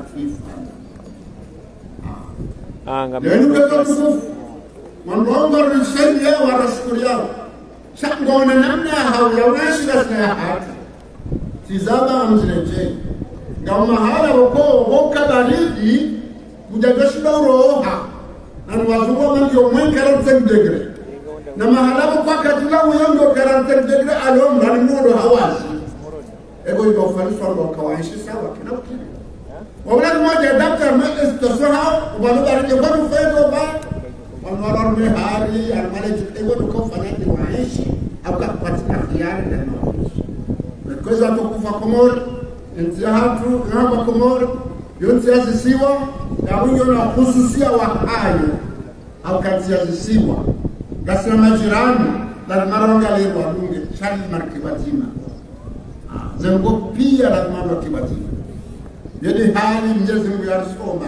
ah ngam yenu ke to mandongo rishelia wa rasulia sa ngona namna hawya washi na hati tizama mzilejeni ngao mahala wako woka baridi mujagashida uroha na wazungu mangi omwengi aroten degre na mahala wako katila uyondo karanten degre alom na mudo hawasi ego ibo falifwa waka waishi sawa kina ukini wabula mmoja daktari me istasoha ubalo baridi wano fedo ba wano me hari almaleji ego duko fanyati waishi au kapatika khiyari na mawaishi kweza tukufa Komoro ntia hatu ngamba Komoro yonti azisiwa na huyo na hususia wa hayo au kati azisiwa gasina majirani na maronga leo adunge chali markibatima zengo pia la mambo kibatima yedi hali Mwenyezi Mungu yarisoma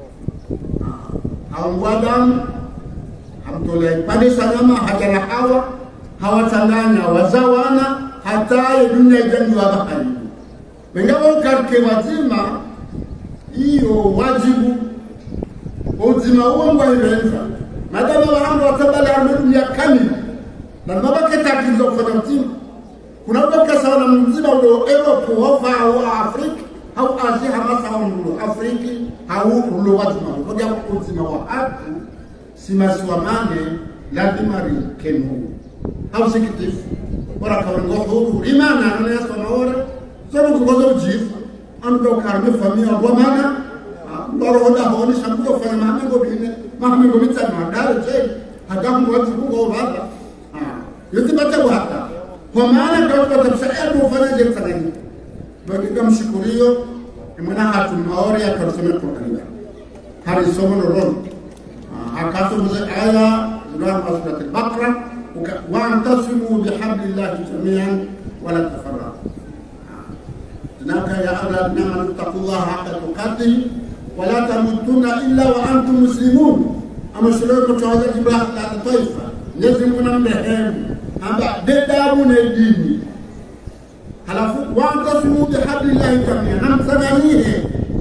haungwadam hamtolea pale salama hajala hawa hawatanganya wazawana hata dunia ijangu wa bahari wengapo karke wazima hiyo wajibu uzima huo ngwa irenza madama wahangu watabala dunia kamili na mabake takizo kufanya mtima kuna baka sawa mzima ule Europe wafa au Afrika au Asia hamasa au ule Afrika au ule wazima kwa sababu uzima wa watu simasiwamane lazima rikenu au sikitifu ora kawango huru imana na yasoma ora sono kugozo jifu amdo karme famia bwamana ndoro hoda honi shambo fanya mahango bine mahango mitsa na dare je hadamu watu kugo baba ah yote bata hata kwa maana kwa tabsaidu fanya je tsanani baki kama shikurio imana hatu maori ya karsome kwa hari somo ron akaso mze aya zura masrat al-baqara واعتصموا بحبل الله جميعا ولا تفرقوا. هناك يا أولاد الذين اتقوا الله حق تقاته ولا تموتن إلا وأنتم مسلمون. أما شلون تعالى إبراهيم على الطائفة يزمون بهم أما بدأوا الدين. هلا واعتصموا بحبل الله جميعا هم سنانيه.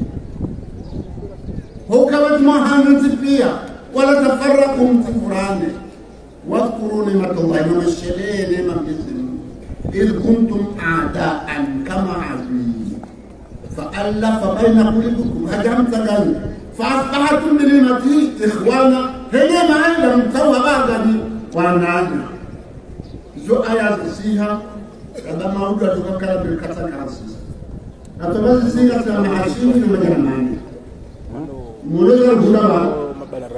هو كمان ما هنتفيا ولا تفرقوا في القرآن. واذكروا نعمة الله ومشيلين نعمة بإذن إذ كنتم أعداء كما عزيز فألف بين قلوبكم هجمت قال فأصبحتم بنعمتي إخوانا هنا ما لم تسوى بعدني وأنا زو آيات سيها عندما أوجد تفكر بالكسر كرسيس أتبع سيها سمع عشرين في مجال مولد الغلام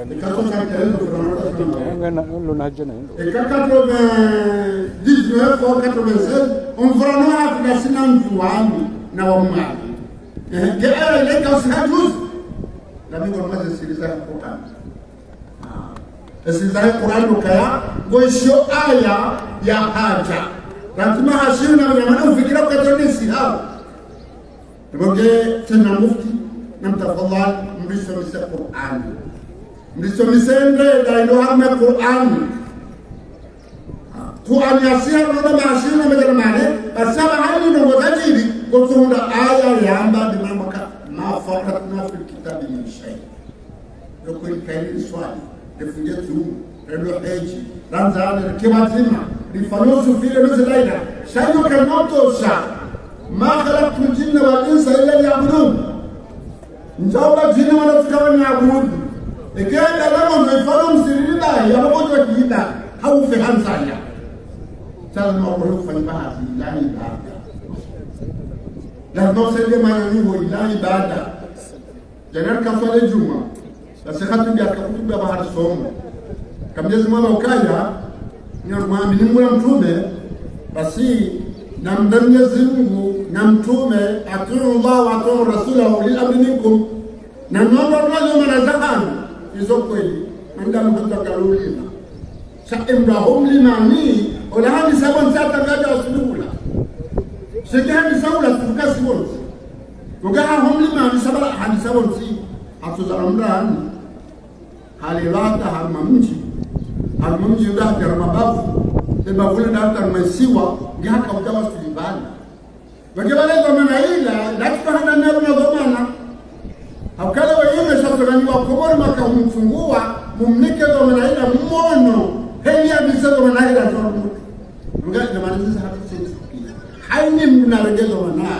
quatre-vingt-dix-neuf ou quatre-vingt-seize, on vraiment a fait un jouami na wamali. Que elle est comme ça tous. La vie comme ça c'est les Coran. Ah, c'est le Coran le kaya, goisho aya ya haja. Lazima hashina na ufikira kwa tani sihau. Donc tena mufti namtafadhal mrisomisa Qur'an. Mrisomisende dailo hame Qur'an tuaniasia nona maashina mejana mane basaba hali ndo wajiri kutunda aya yamba di mamaka ma fakatna fil kitabi min shay yoko kaili swali defunje tu rendo eji ranzana kimatima lifanusu vile mzelaina shayo kanotosha ma khalaqtul jinna wal insa illa liya'budun njawla jinna wala tukawa naabudu ikenda lama mfano msirida ya mabojo kiida haufi hamsanya salma ko fa ibadi la ibada la no se le mayani ho ila ibada janar ka swale juma basi khatu bi akakutuba bahar somo kamjezi mwana ukaya nyarma minimula mtume basi na Mwenyezi Mungu na mtume atiu Allah wa atiu rasulahu li amri minkum na nomba nalo manazahanu hizo kweli anda mtakakalulina sa imrahum limani wala hadi sabon sata ngaja usulula sekani saula tukasi bonzi ugaha hum limani sabala hadi sabon si atuzamran halilata harmamji harmamji nda karmabafu beba kule data mesiwa ngaka utawa tulibana wajibale dhamana ila dakika hana nero na dhamana hakala wayime shaturani wa kubora maka mfungua mumnike dhamana ila mmono heli ya bisa dhamana ila dhamana mga dhamana sisa hatu sisi haini mnarege dhamana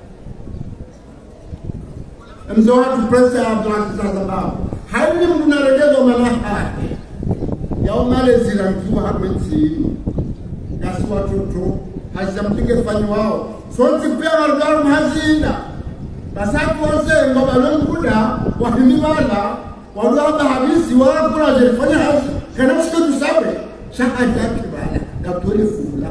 mzoha tupresa ya Abdulaziz Sababu haini mnarege dhamana hati ya umale zila mkiwa hamenti kasi watoto hazimpige fanyi wao sonti pia wargaru mhazina basaku wase ngobalon kuda wahimibala waduwa habisi wala kula jelifanya hazi kana mshiko tusabe shahada kibala katole fula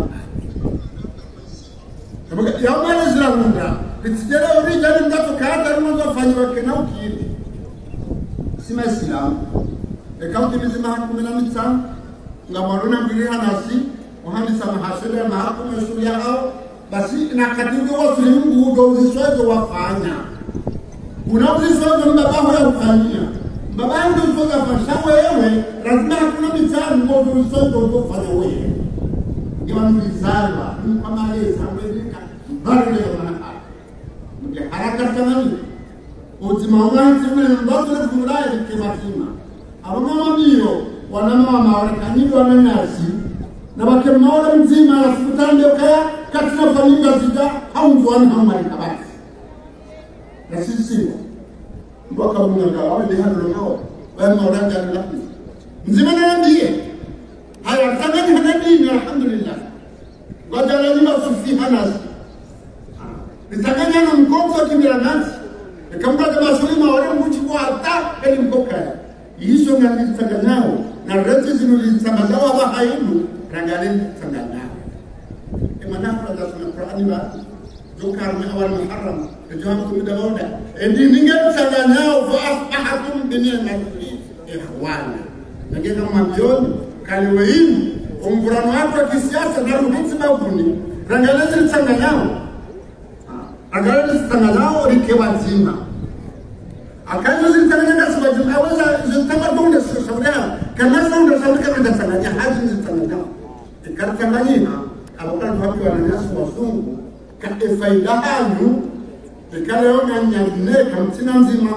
ya umale zila munda pitijela urijani mdato kaata rumozo fanyi wakena ukiri sima islamu ekauti mizima hakumina mitsan nga maruna mbili hanasi wahandi sama hasile na hapo mshuri yao basi na katingo wa filimbu ndo uziswaje wafanya una uziswaje mbaba hoya kufanyia mbaba ndio uziswaje afanya wewe lazima hakuna mitano ndio uziswaje ndio ufanye wewe ndio nilizalwa kama leo samwezeka bali leo na ndio haraka tamani utimamwanzi na ndio tunafurahi kimatima abamama mio wanama mawarekani wananasi na wake maola mzima ya sukutani kaya katika familia zita au mtuani hamari kabasi na sisi mwaka mwenga wale hano nao wale maoranga ni lapi mzima na ndiye haya tangani hanadini alhamdulillah wajala lima sufi hanas nitanganya na mkongo kimira nasi nikambaga masulima wale mbuchi kwa hata eli mkoka hizo na nitanganyao na reti zinulitanganyao wa hainu rangalin tangana emana frada suna qur'ani ba dokar mi awal muharram jawab tu dawoda edi ningal tangana fa asbahatum bi ni'mati ihwana ngena majon kaliwein umburano wako kisiasa na rudisi mabuni rangalin tangana rangalin tangana rikewa zima akaanza zitangana sababu aweza zitamaduni sasa kama sasa sababu kama tangana hazi zitangana ikartanganyika abakati wapi wananyasu wasungu ka faida hanyu ikale ona nyamne kamtina nzima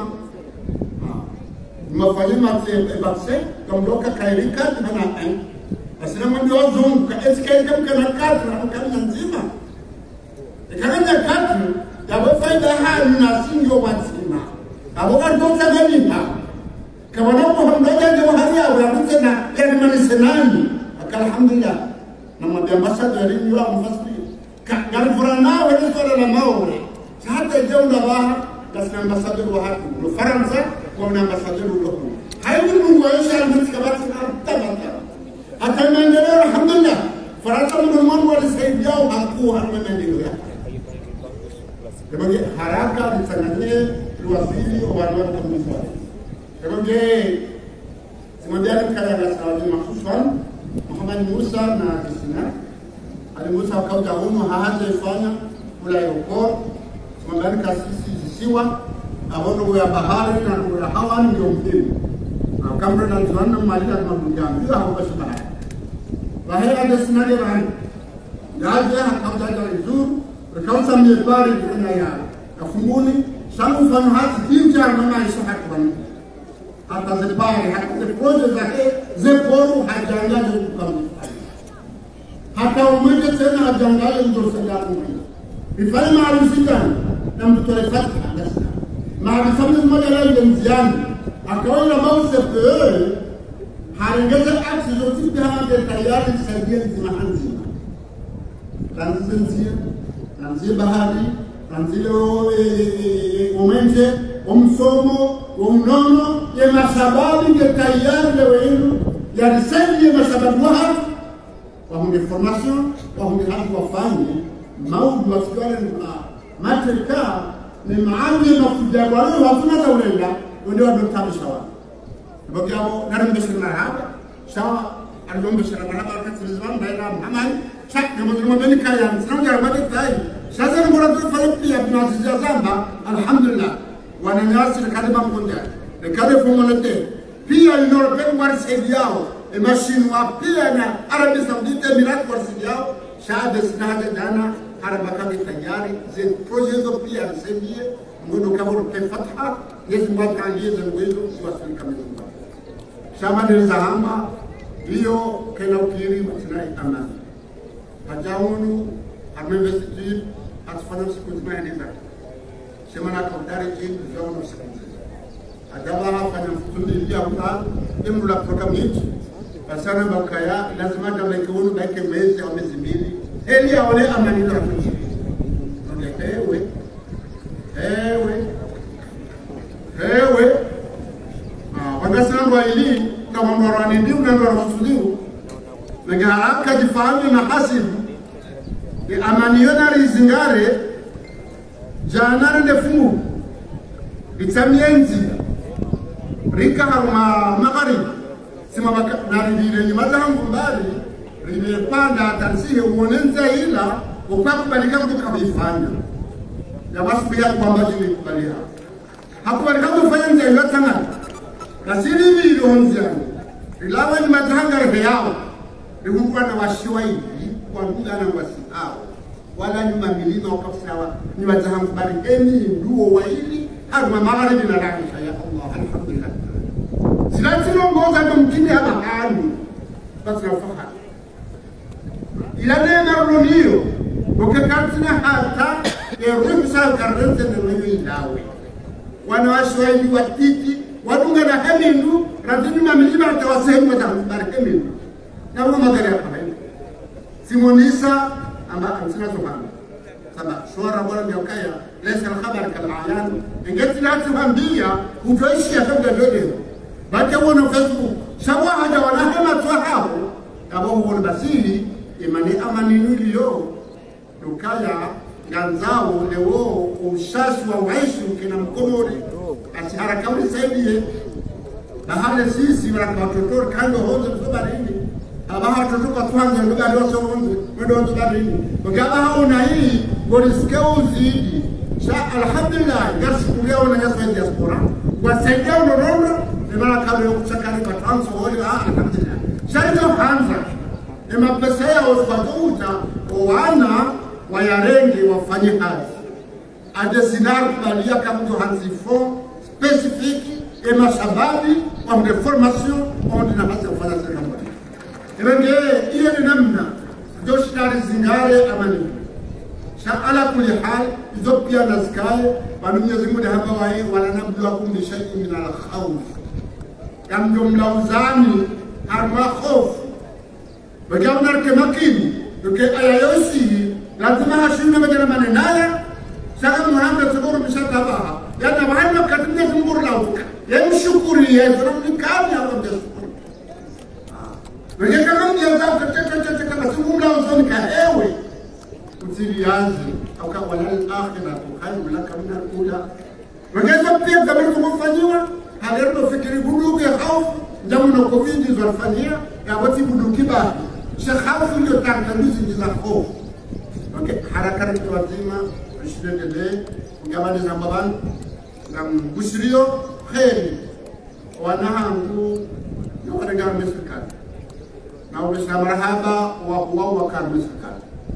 mafanyima tebakse kamdoka kairika tana an asina mwandi wazungu ka eske kamka na katra kama nzima ikanya katra ya faida hanyu na singo watima abakati tanganyika kama napo hamdaja ndio hali ya wanatena yani manisenani alhamdulillah nama di ambassador ini wa mufasiri kan furana wala sura la maure hata jawda baha das ambassador wa hatu lo faransa wa na ambassador lo hayu mungu aisha mtikabati tabata hata maendeleo alhamdulillah faransa mungu mungu wala saidiao haku harma maendeleo ya kama haraka litanganie luwasili wa watu kama kama simambiani kala la sawaji mahsusan Muhammad Musa na Kisina ali Musa kauta humo hahaja ifanya kula yoko simambiani kasisi zisiwa abono ya bahari na kula hawa ndio mtimu na kamera na tunaona mali na mambo ndio hapo bahari bahaya ada senade bahan yaje hakauta da izuru kausa mepari kuna ya afunguni shangu fanu hati kinja mama isha hakwan hata zepari hata zepoje zake zeporu hajangaje kukambi hata umeje tena hajangaje ndio sandaku ifanye maarufu gani na mtoe fatha basi maarufu mmoja leo mziani akaona mauze pewe harengeza aksi zote hande tayari saidia nzima nzima tanzania tanzia bahari tanzia omenje omsomo omnono ye masababu ye tayari lewenu ya risali ye masababu wa wa hunde formation wa hunde hatu wafanye maudu wasikare na matrika ni maali mafuja wale wafuna tawenda ndio wadokta mshawa bagiao narimbe shirna haba shawa alombe shirna haba katsizwan baina muhammad shak na mudruma beni kaya sinaja rabati tai sasa ngora tu falipi ya tunaziza zamba alhamdulillah wana nyasi kadeba mkonja de kade fomonete pia european war sediao e machine wa pia na arabi saudite emirat war sediao shade sinaja dana harabaka tayari ze projet do pia sedie ngodo kaburu ke fatha yezi mwaka yezi ngwezo siwasili kamilumba shama nileza hamba hiyo kena ukiri matinai amani hajaunu amemvesiti atufanya siku zima ya nizaki shema na kaudari jini vyono siku zima adaba hafanya mfutundi ilia mta imu la programu hichi kasana bakaya lazima dameke unu daike mezi au mezi mbili heli ya ole amani la kuchi ewe ewe ewe wadasanwa ili kama mwarani ndiu na mwarasuliu nage haraka jifahamu na hasibu ni amani yona rizingare janare ndefungu itamienzi rika haruma magharibi sima baka naridire ni mazangu mbali rimepanda tansihe uonenza ila ukakubalika mtu kabifanya ya wasipia kwamba jini kubalia hakubalika kufanya nza ila tangani kasili hili onziani ilawa ni matanga rehe yao Rikuwa na washiwa hivi kwa nduga na wasi hao wala ni mamilino wakafusawa ni wajahamu bari eni nduo wa hili haruma magharibi na rahisha ya Allah alhamdulillah silati nongoza kwa mkini haba hali basi na ufaha ila nema runiyo ukakatina hata ya ruhusa karrenze na wewe ilawe wana washiwa hivi watiti wadunga na hemindu ratini mamilima atawasehemu wajahamu bari hemindu na wao magari hapa hivi simonisa amba ansina tofauti saba shora bora ndio kaya lesa habari kama ayan ingeti na tuambia utoishi ya kabla ndio baada ya uone Facebook shawa haja wala hema tu hapo kama huo basili imani amani nilio dukaya ganzao leo ushashi wa waishi kina mkomori asihara kama saidie na hale sisi wala watoto kando hozo msobarini abaha tutuka kwanza nduga ndio songo ndio nduga nini ngaba hauna hii boriskeo zidi sha alhamdulillah gasikulia wana nyasa ya diaspora wasaidia unono nimana kabla kuchakani kwa tanzo wale ah alhamdulillah shanzo hanza ema pesa yao watuta wana wayarengi wafanye kazi adesinar balia kama mtu hanzifo specific ema sababi en de formation on dina hasa kufanya serikali Renge ile ni namna doshari zingare amani sha ala kulli hal izopia naskaye banu Mwenyezi Mungu hapa wae wala nabdu kum bi shay'in min al khawf kam jumlauzani arma khof bajauna ke makini doke ayayosi lazima hashina majana manenaya saka muhammad saburu mishakaba yana baana katimia zunguru lauka yamshukuri yesu nikani hapo Wengine kama mjazao katika kama sungumla usoni kaewe utiliazi au kama wala akhira tukhayu laka min al-ula wengine pia kama tumefanyiwa halero fikiri buduke au jamu na covid zilifanyia ya wati buduki ba shekhafu ndio tanganuzi ni za hofu okay harakati kwa wazima ishidendele ngamani za mabani na mbushrio kheri wanahangu na wanaga mesikani na ubisha marhaba wa huwa wa karmisaka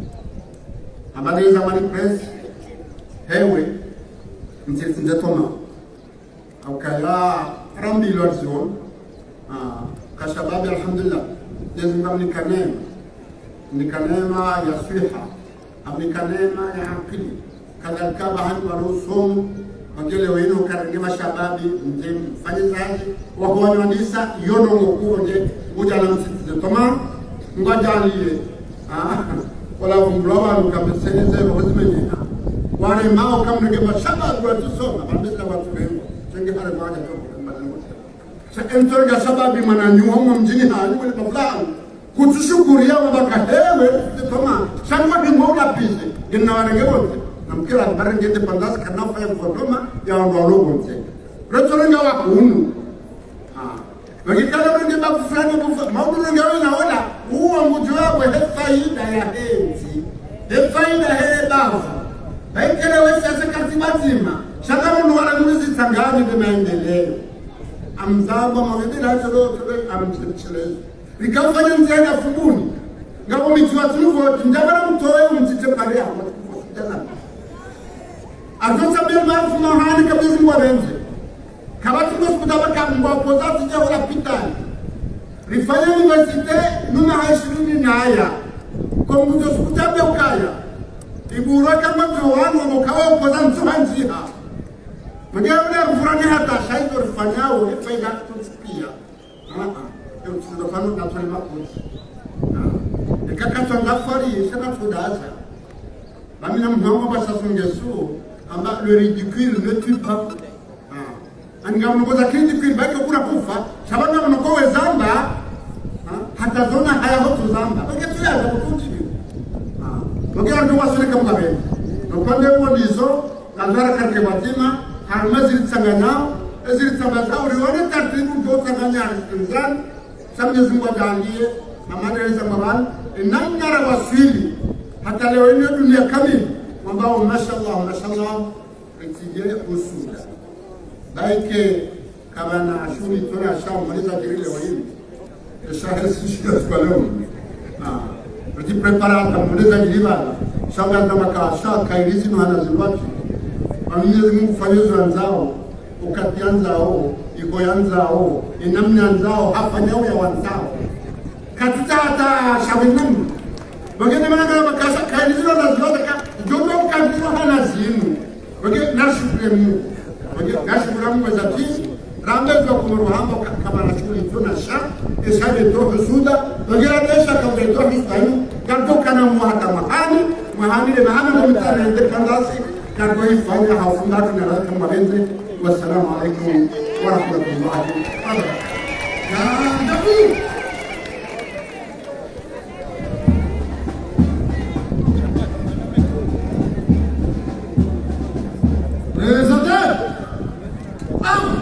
habari zamani press hewe mtisi njetoma au kaya rambi lorzion ah kashababi alhamdulillah lazima nikanema nikanema ya swiha amnikanema ya akili kadhalika bahan warusom magele wenu karenge mashababi mtem fanyizaji wa kuonyesha yono ngokuoje ujana mtisi njetoma ngwajaliye ah wala umlowa ukapesenize rozimenya wale mao kama nige mashaba kwa tusoma bandika watu wengi tenge pale moja tu sasa entorga sababu mananyuomo mjini hali wale mablan kutushukuria wabaka hewe toma shangwa bingola pise gina wanenge wote namkira barenge de pandas kana fa kodoma ya ndo wote retorenga wakunu ah wakikala wenge bakufanya kufa maudu ngewe naona huwa mjua he faida ya henzi he faida he bafu baikele wesa katibatima shaka mnu wala mwizi tangani de maendeleo amzamba mawedela hilo tole amchelezo likafanya nzenya fubuni ngabo mitua tunuvo ndabara mtoe umtite pale hapo tena azota bel mafu mahani kabisa mwa benze kabati msukutaba kamba opozati je wala pitani rifanya universite nuna haishirini na haya kwa mtu sukutabe ukaya ibura kama tuwanu mkawa opozantu hanjiha Magana kufurani hata shaido rifanyao ifaida tutupia. Ah ah. Yo tunafanya na tuli makosi. Ah. Nikakatwa ngafari sana tudaza. Bamina mnamo basa sungesu amba le ridicule ne tue pas. Ah. Anga mnokoza ridicule baki kuna kufa. Shabanga mnoko wezamba. Ah. Hata zona haya hotu zamba. Baki tuyaza kututi. Ah. Baki ndo wasule kama bebe. Nopande wo dizo ngazara karke batima harmazil sangana ezil sangana urione tartibu do sangana nzan samje zimba gangie mamare zamaban nangara wasili hata leo ile dunia kamili ambao mashallah mashallah ritije usula baike kama na shuli tuna shao maliza dirile wahili shahri sishia kwa leo ah riti preparata maliza dilivala shanga kama ka shaka kairizi no anazibaki Mwenyezi Mungu fanyizo wanzao ukatianzao ikoyanzao inamnyanzao hafanyao ya wanzao katika hata shawinamu wengine mananga makasha kaizilo na zote ka jomo kadiro hana zimu wengine nashukuru Mungu wengine nashukuru Mungu za tini rambe kwa kumruhamba kama nashukuru tuna sha eshaje to suda wengine desha kama to histainu kanto kana muhata mahani mahani le mahana kwa mtana independence كانوا يفعلوا حافظات من هذا المريض والسلام عليكم ورحمة الله وبركاته. يا دقيق. رزقك. أم.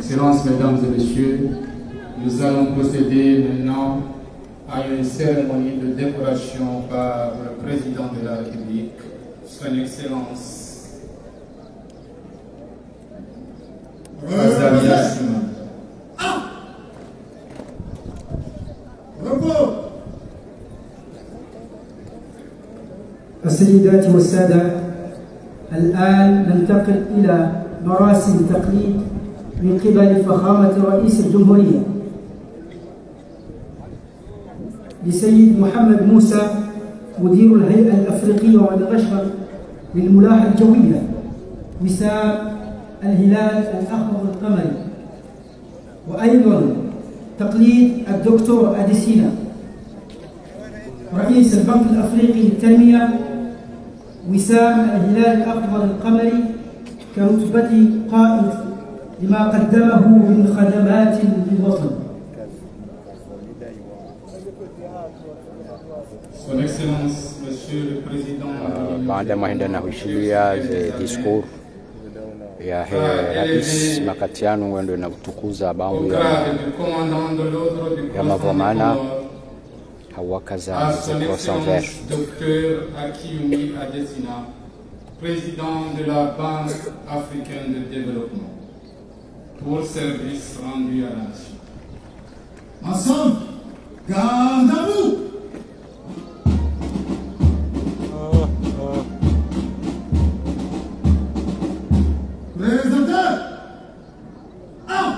Excellences, Mesdames et Messieurs, nous allons procéder maintenant à une cérémonie de décoration par le Président de la République, Son Excellence Azali Assoumani.
السيدات والسادة، الآن ننتقل إلى مراسم تقليد من قبل فخامة رئيس الجمهورية لسيد محمد موسى مدير الهيئة الأفريقية ومدغشقر للملاحة الجوية وسام الهلال الأخضر القمري، وأيضا تقليد الدكتور أديسينا رئيس البنك الأفريقي للتنمية وسام الهلال الأخضر القمري كرتبة قائد لما قدمه من خدمات للوطن.
Son Excellence, Monsieur le Président.
Baada ya na hushilia discours ya rais makatiano ngwendo na kutukuza bangu ya ya mavomana hawakaza za croissant vert.
Docteur Akioumi Adesina, Président de la Banque africaine de développement, pour service rendu à la nation.
Ensemble, garde à vous. Présentateur, un.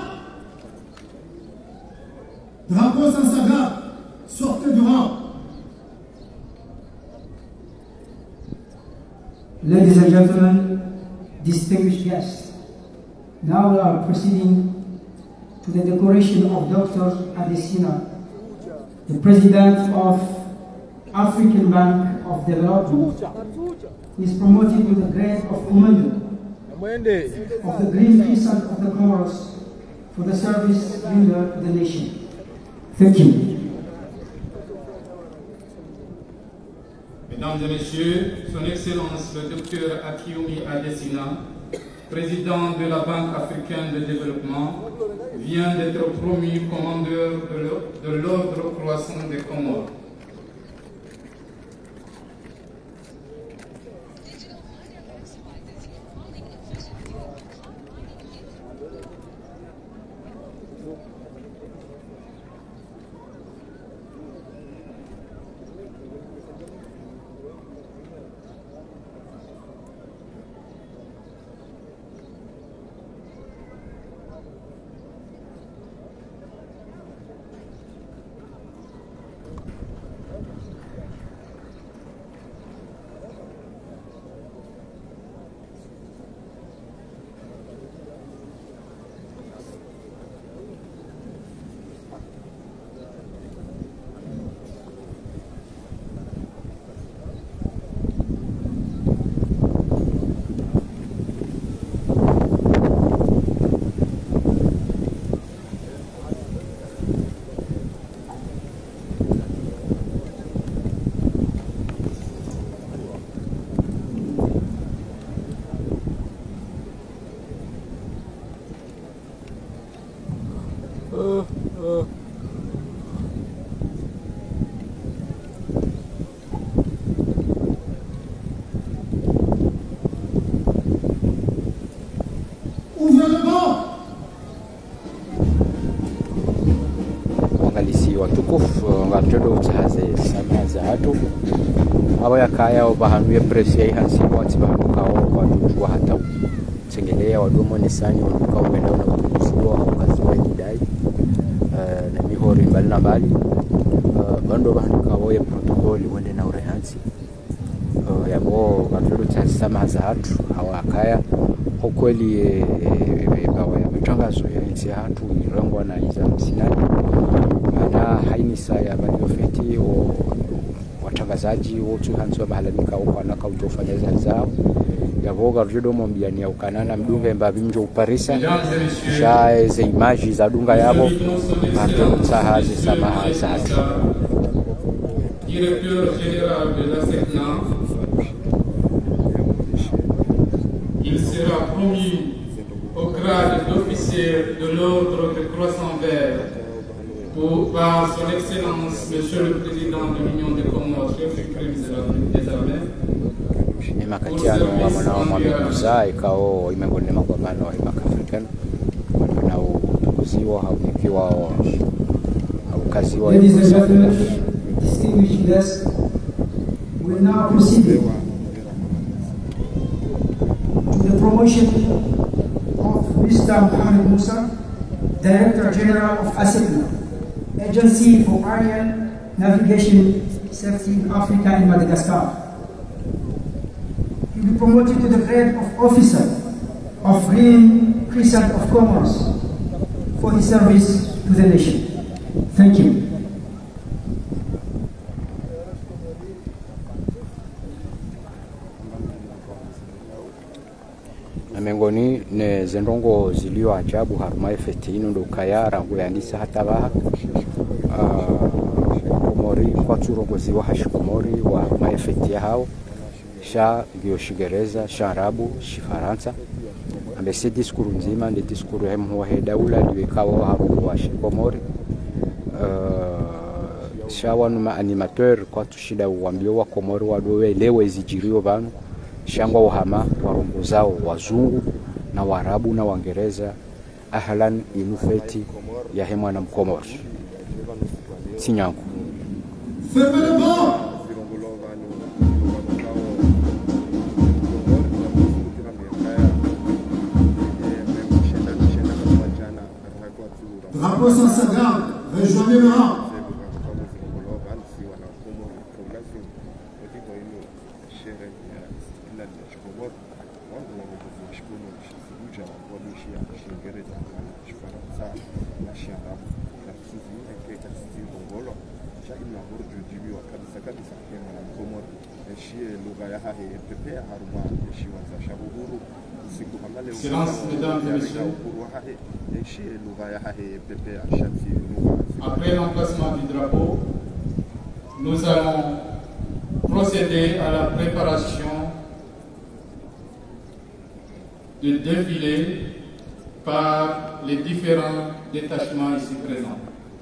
Drapeau sans saga, sortez du rang.
Ladies and gentlemen, distinguished guests, now we are proceeding to the decoration of Doctor Adesina, the President of African Bank of Development. He is promoted with the grade of Commander of the Green Crescent of the Comoros for the service rendered to the nation. Thank you.
Mesdames et Messieurs, Son Excellence le Docteur Akioumi Adesina, Président de la Banque africaine de développement, vient d'être promu commandeur de l'ordre croissant des Comores.
watukufu ngatodo utahaze sana za hatu abo yakaya obahanuye presi ya hansi wati bahanuka wa kwa hata sengelea wadomo ni sani wanuka wenda na kusuwa ukaziwa kidai na mihori mbali na mbali bando bahanuka wa protokoli wende na urehansi yabo ngatodo utahaze sana za hatu awakaya ukweli bawa ya matangazo ya nchi ya hatu irangwa na iza msinani na haini saya baliofeti o watangazaji wote hanzo bahalamika huko na kautofanya zao yavoga rjodo mombiani ya ukanana mdunga mbabi mjo uparisa sha ze image za dunga yabo ndio tsahazi sama za hatu.
Directeur général de la S E C N A, il sera promu au grade d'officier officier de l'ordre de Croissant Vert, pour, par son Excellence, Monsieur le Président de l'Union des Comores, chef suprême des armées,
ni makatiano wa mwana wa mwamekuza ikao imengone mapambano ya African na utukuziwa haukiwa haukaziwa.
Ladies and gentlemen, distinguished guests, we now proceed to the promotion of Mister Mohamed Musa, Director General of ASEPNA, Agency for Aerial Navigation Safety in Africa and Madagascar. He will be promoted to the grade of Officer of Green Crescent of Commerce for his service to the nation. Thank you.
Miongoni ne zendongo zilio ajabu haruma efetino ndo kaya rangu yandisa hata baha uh, komori kwa turongo ziwa hashikomori wa haruma efetia hao sha Giyoshigereza, sha Arabu, Shifaransa ambe si diskuru nzima ndi diskuru hemu wa hedaula liwekawa harungu wa shikomori uh, sha wanu ma animateur kwa tushida uambio wa komori wadowe lewe zijirio banu shangwa uhama warungu zao wazungu na Waarabu na Waingereza ahlan inufeti ya hemwa na mkomori sinyangu
Drapeau sans sagarde, rejoignez le rang.
Silence, mesdames et messieurs. Après l'emplacement du drapeau, nous allons procéder à la préparation du défilé par les différents détachements ici présents.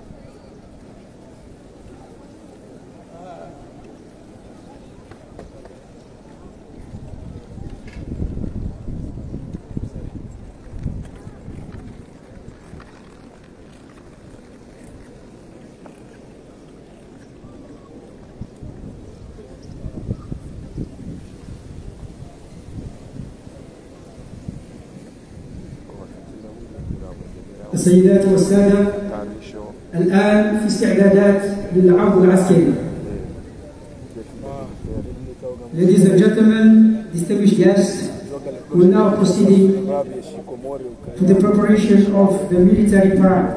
السيدات والسادة، الآن في استعدادات للعرض العسكري. Ladies and gentlemen, distinguished guests, we are now proceeding to the preparation of the military parade.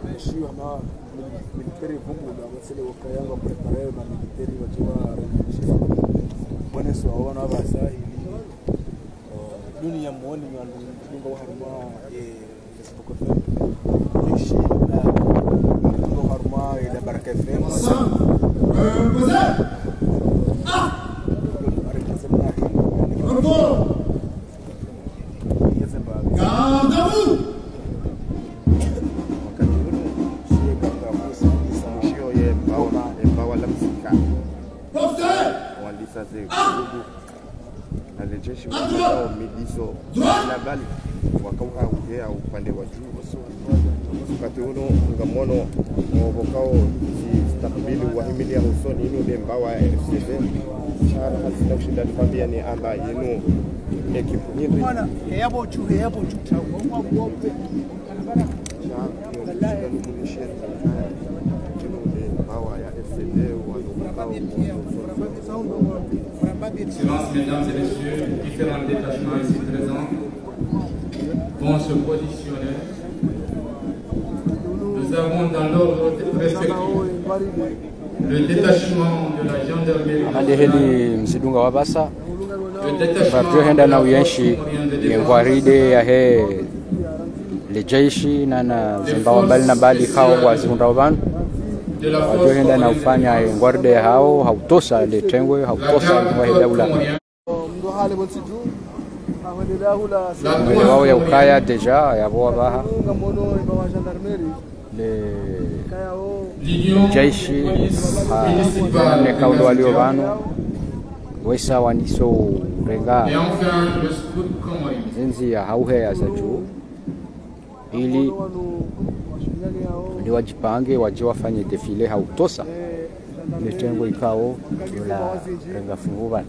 Silence, mesdames et messieurs, différents détachements ici présents vont se positionner. Nous avons dans l'ordre respectif le détachement de la gendarmerie,
mzidunga wa basa henda na uyenshi ngwaride ya he lejeshi na na zimbawa mbali na mbali hao wazirunda wabanu wajo henda na ufanya ngwaride hao hautosa letengwe hautosa kwa daula
ndo hale bonsi juu
mbele wao ya ukaya deja ya boa baha le jaishi ne kaulo walio bano wesa waniso renga zenzi ya hauhe ya saju ili ndi wajipange waje wafanye defile hautosa letengo ikao la renga funguban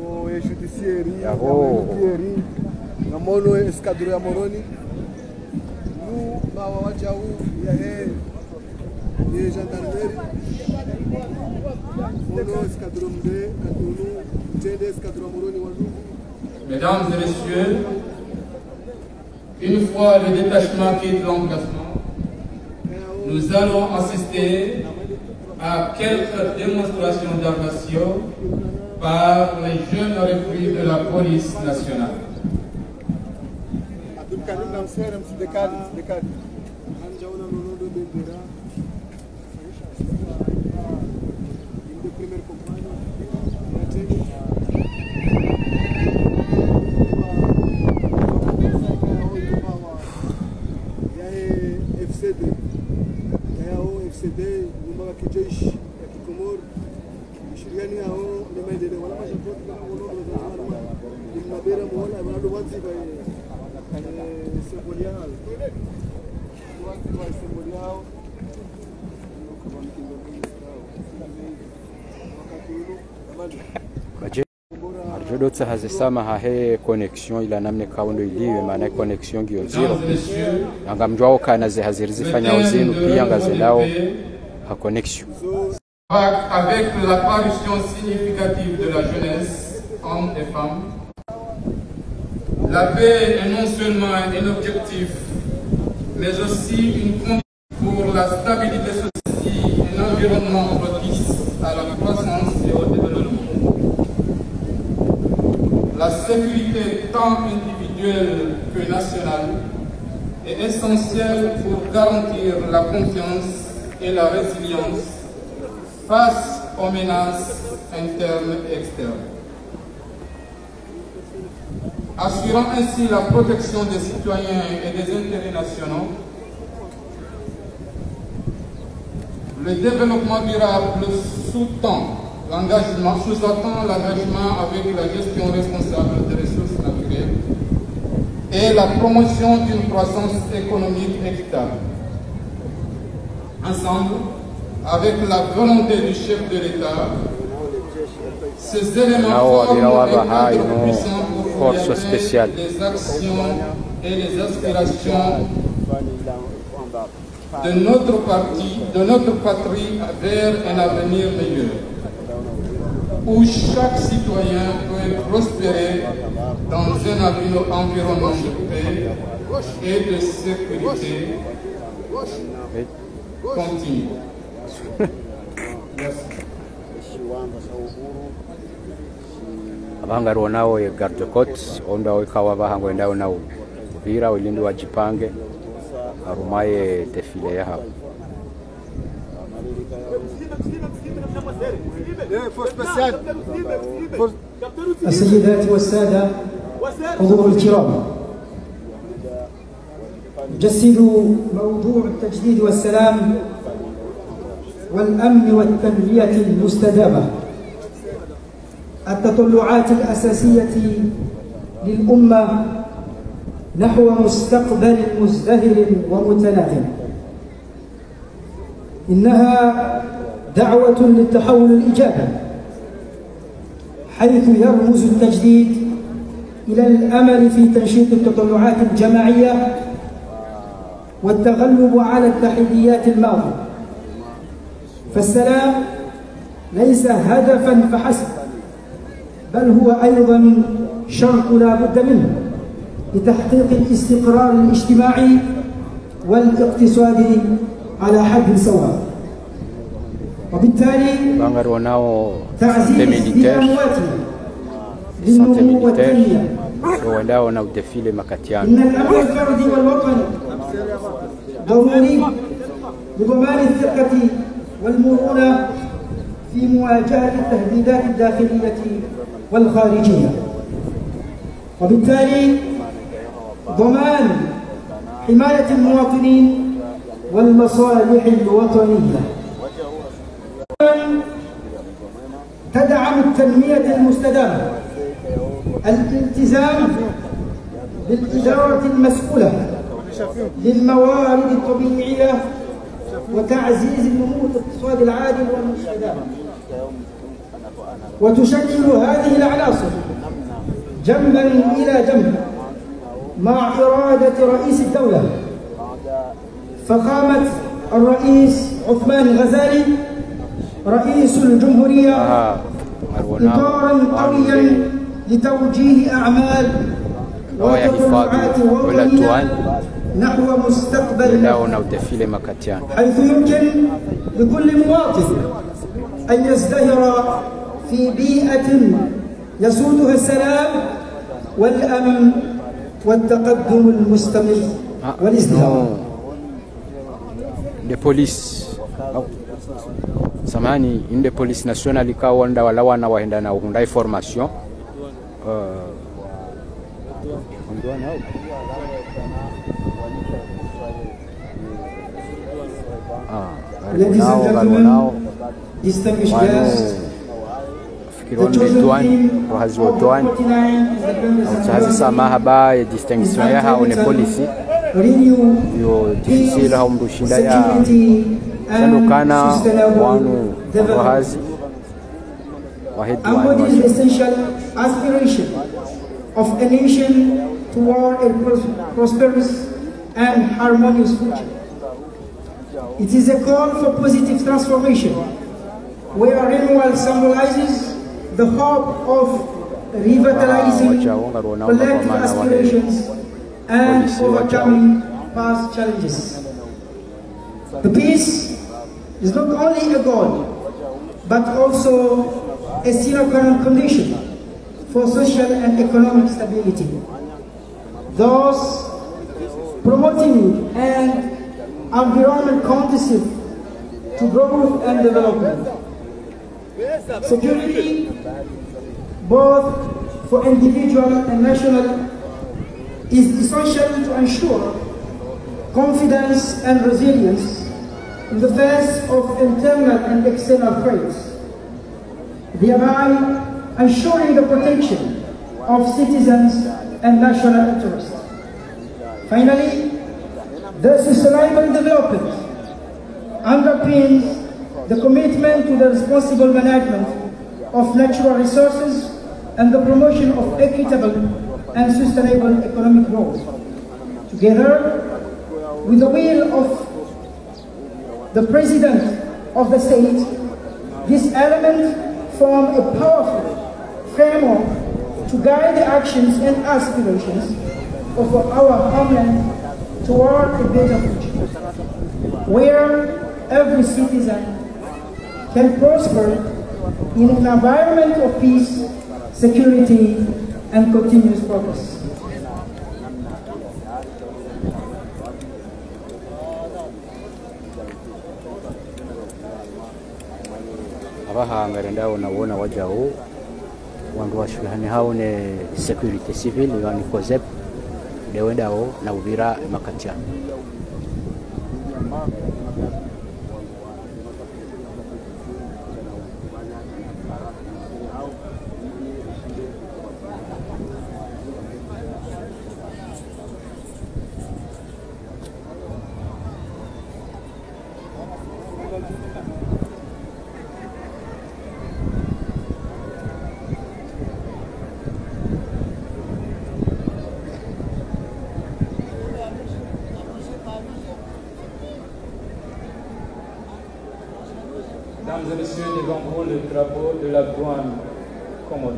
yabo
ngamono eskadro ya Moroni nu bawa wajau ya he ye gendarmerie mono eskadro mde kadunu tende eskadro Moroni walu.
Mesdames et messieurs, une fois le détachement quitte l'emplacement, nous allons assister à quelques démonstrations d'armation par les jeunes recrues de la police nationale.
Arjodotsa hazesama hahe connexion ila namne kaundo iliwe maana connexion ngio zero angamjwao kana ze hazirizifanya uzinu pia ngazelao ha connexion
avec l'apparition significative de la jeunesse, hommes et femmes. La paix est non seulement un objectif, mais aussi une condition pour la stabilité sociale et un environnement propice à la croissance et au développement. La sécurité tant individuelle que nationale est essentielle pour garantir la confiance et la résilience face aux menaces internes et externes, assurant ainsi la protection des citoyens et des intérêts nationaux. Le développement durable sous-tend l'engagement, sous-attend l'engagement avec la gestion responsable des ressources naturelles et la promotion d'une croissance économique équitable. Ensemble, avec la volonté du chef de l'État, ces éléments forment un cadre puissant pour réaliser les actions et les aspirations de notre parti, de notre patrie vers un avenir meilleur, où chaque citoyen peut prospérer dans un environnement de paix et de sécurité continue.
abangaro nao ye garde côte onda wikawa bahango ndao nao vira ulindi wajipange arumaye defile ya hapo.
السيدات والسادة حضور الكرام، جسدوا موضوع التجديد والسلام والأمن والتنمية المستدامة التطلعات الأساسية للأمة نحو مستقبل مزدهر ومتناغم. إنها دعوة للتحول الإيجابي، حيث يرمز التجديد إلى الأمل في تنشيط التطلعات الجماعية والتغلب على التحديات الماضية. فالسلام ليس هدفا فحسب، بل هو أيضا شرط لا بد منه لتحقيق الاستقرار الاجتماعي والاقتصادي على حد سواء. وبالتالي تعزيز بأمواتنا للنمو والتنمية. إن الأمن الفردي والوطني ضروري لضمان الثقة والمرونة في مواجهة التهديدات الداخلية والخارجية. وبالتالي ضمان حماية المواطنين والمصالح الوطنية. تدعم التنمية المستدامة، الالتزام بالإدارة المسؤولة للموارد الطبيعية وتعزيز النمو الاقتصادي العادل والمستدام. وتشكل هذه العناصر جنبا إلى جنب مع إرادة رئيس الدولة فخامة الرئيس عثمان الغزالي رئيس الجمهورية إطارا قويا لتوجيه أعمال وتطلعات وطنية نحو مستقبل حيث يمكن لكل مواطن أن يزدهر في بيئة يسودها السلام والأمن والتقدم المستمر والازدهار.
De police samani inde police nationale ikawanda wala wana waenda na uhunda information uh,
Ladies and gentlemen, distinguished guests, the chosen theme of COP forty-nine is the
samaha ya distinction ya hao ne police yo difficile hao mdushinda ya sandukana wanu wahazi
embodies the essential aspiration of a nation toward a prosperous and harmonious future. It is a call for positive transformation, where renewal symbolizes the hope of revitalizing collective aspirations and overcoming past challenges. The peace is not only a goal, but also a sine qua non condition for social and economic stability. Thus, promoting and environment conducive to growth and development. Security, both for individual and national, is essential to ensure confidence and resilience in the face of internal and external threats, thereby ensuring the protection of citizens and national interests. Finally, the sustainable development underpins the commitment to the responsible management of natural resources and the promotion of equitable and sustainable economic growth. Together with the will of the President of the state, these elements form a powerful framework to guide the actions and aspirations of our homeland toward a better future, where every citizen can prosper in an environment of peace, security, and continuous progress.
abaha ngarendao na wona wajao wandu washulani hao ne security civil yani COSEP de wendao na Uvira makatia.
Mesdames et messieurs, devant vous le drapeau de la douane commune.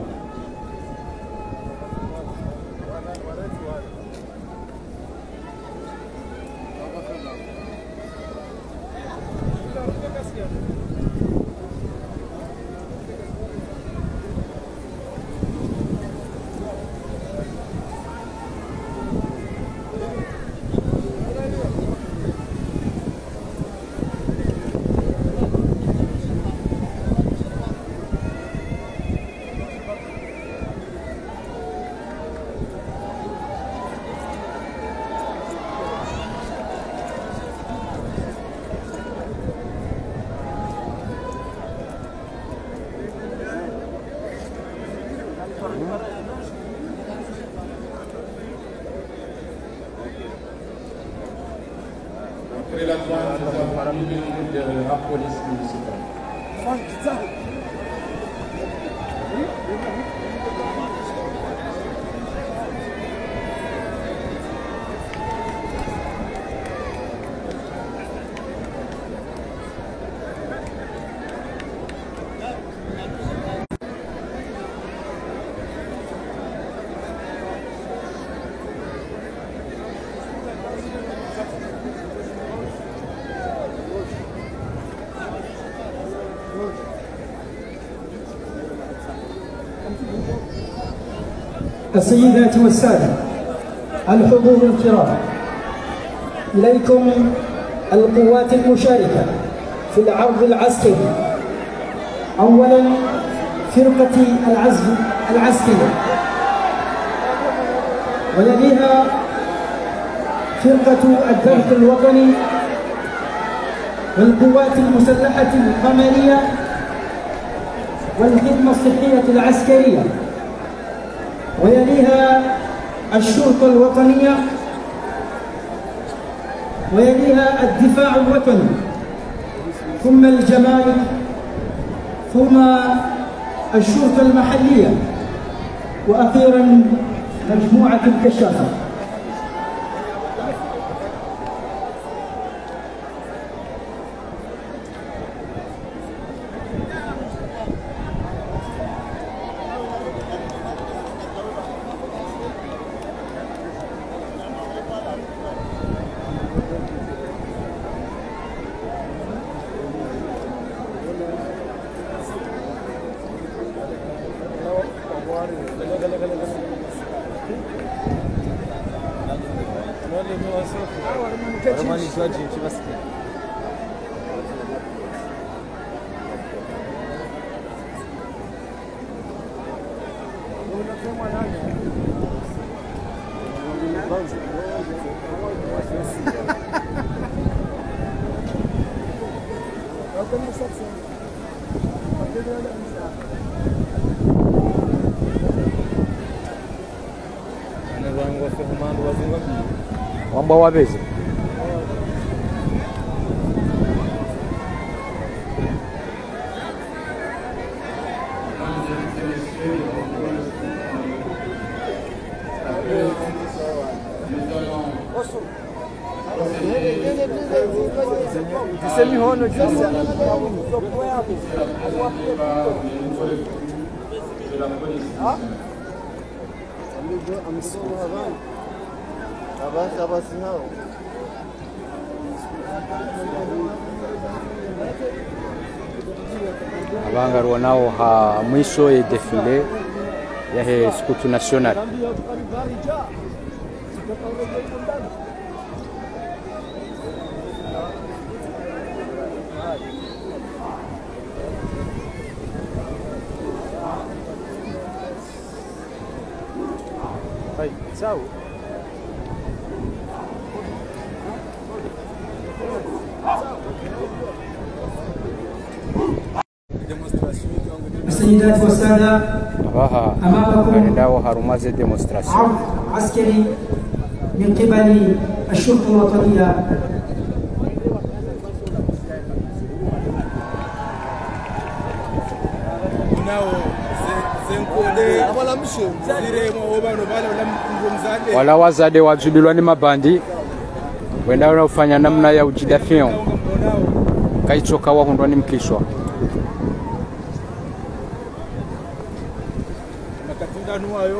Après la douane, nous avons la minute de la police municipale.
السيدات والسادة الحضور الكرام، إليكم القوات المشاركة في العرض العسكري. أولا فرقة العزف العسكري، ويليها فرقة الدرك الوطني والقوات المسلحة القمرية والخدمة الصحية العسكرية، ويليها الشرطة الوطنية، ويليها الدفاع الوطني، ثم الجمارك، ثم الشرطة المحلية، وأخيرا مجموعة الكشافة.
Wamba wabeze. Abangaruwa nao ha mwisho ya defile ya he skutu national.
Hai, ciao.
السيدات والسادة، أمامكم عرض عسكري من قبل الشرطة الوطنية.
Wala wazade wajubilwa ni mabandi wenda wanafanya namna ya ujidafio kaichoka wahundwa ni mkishwa
makatinda nuwayo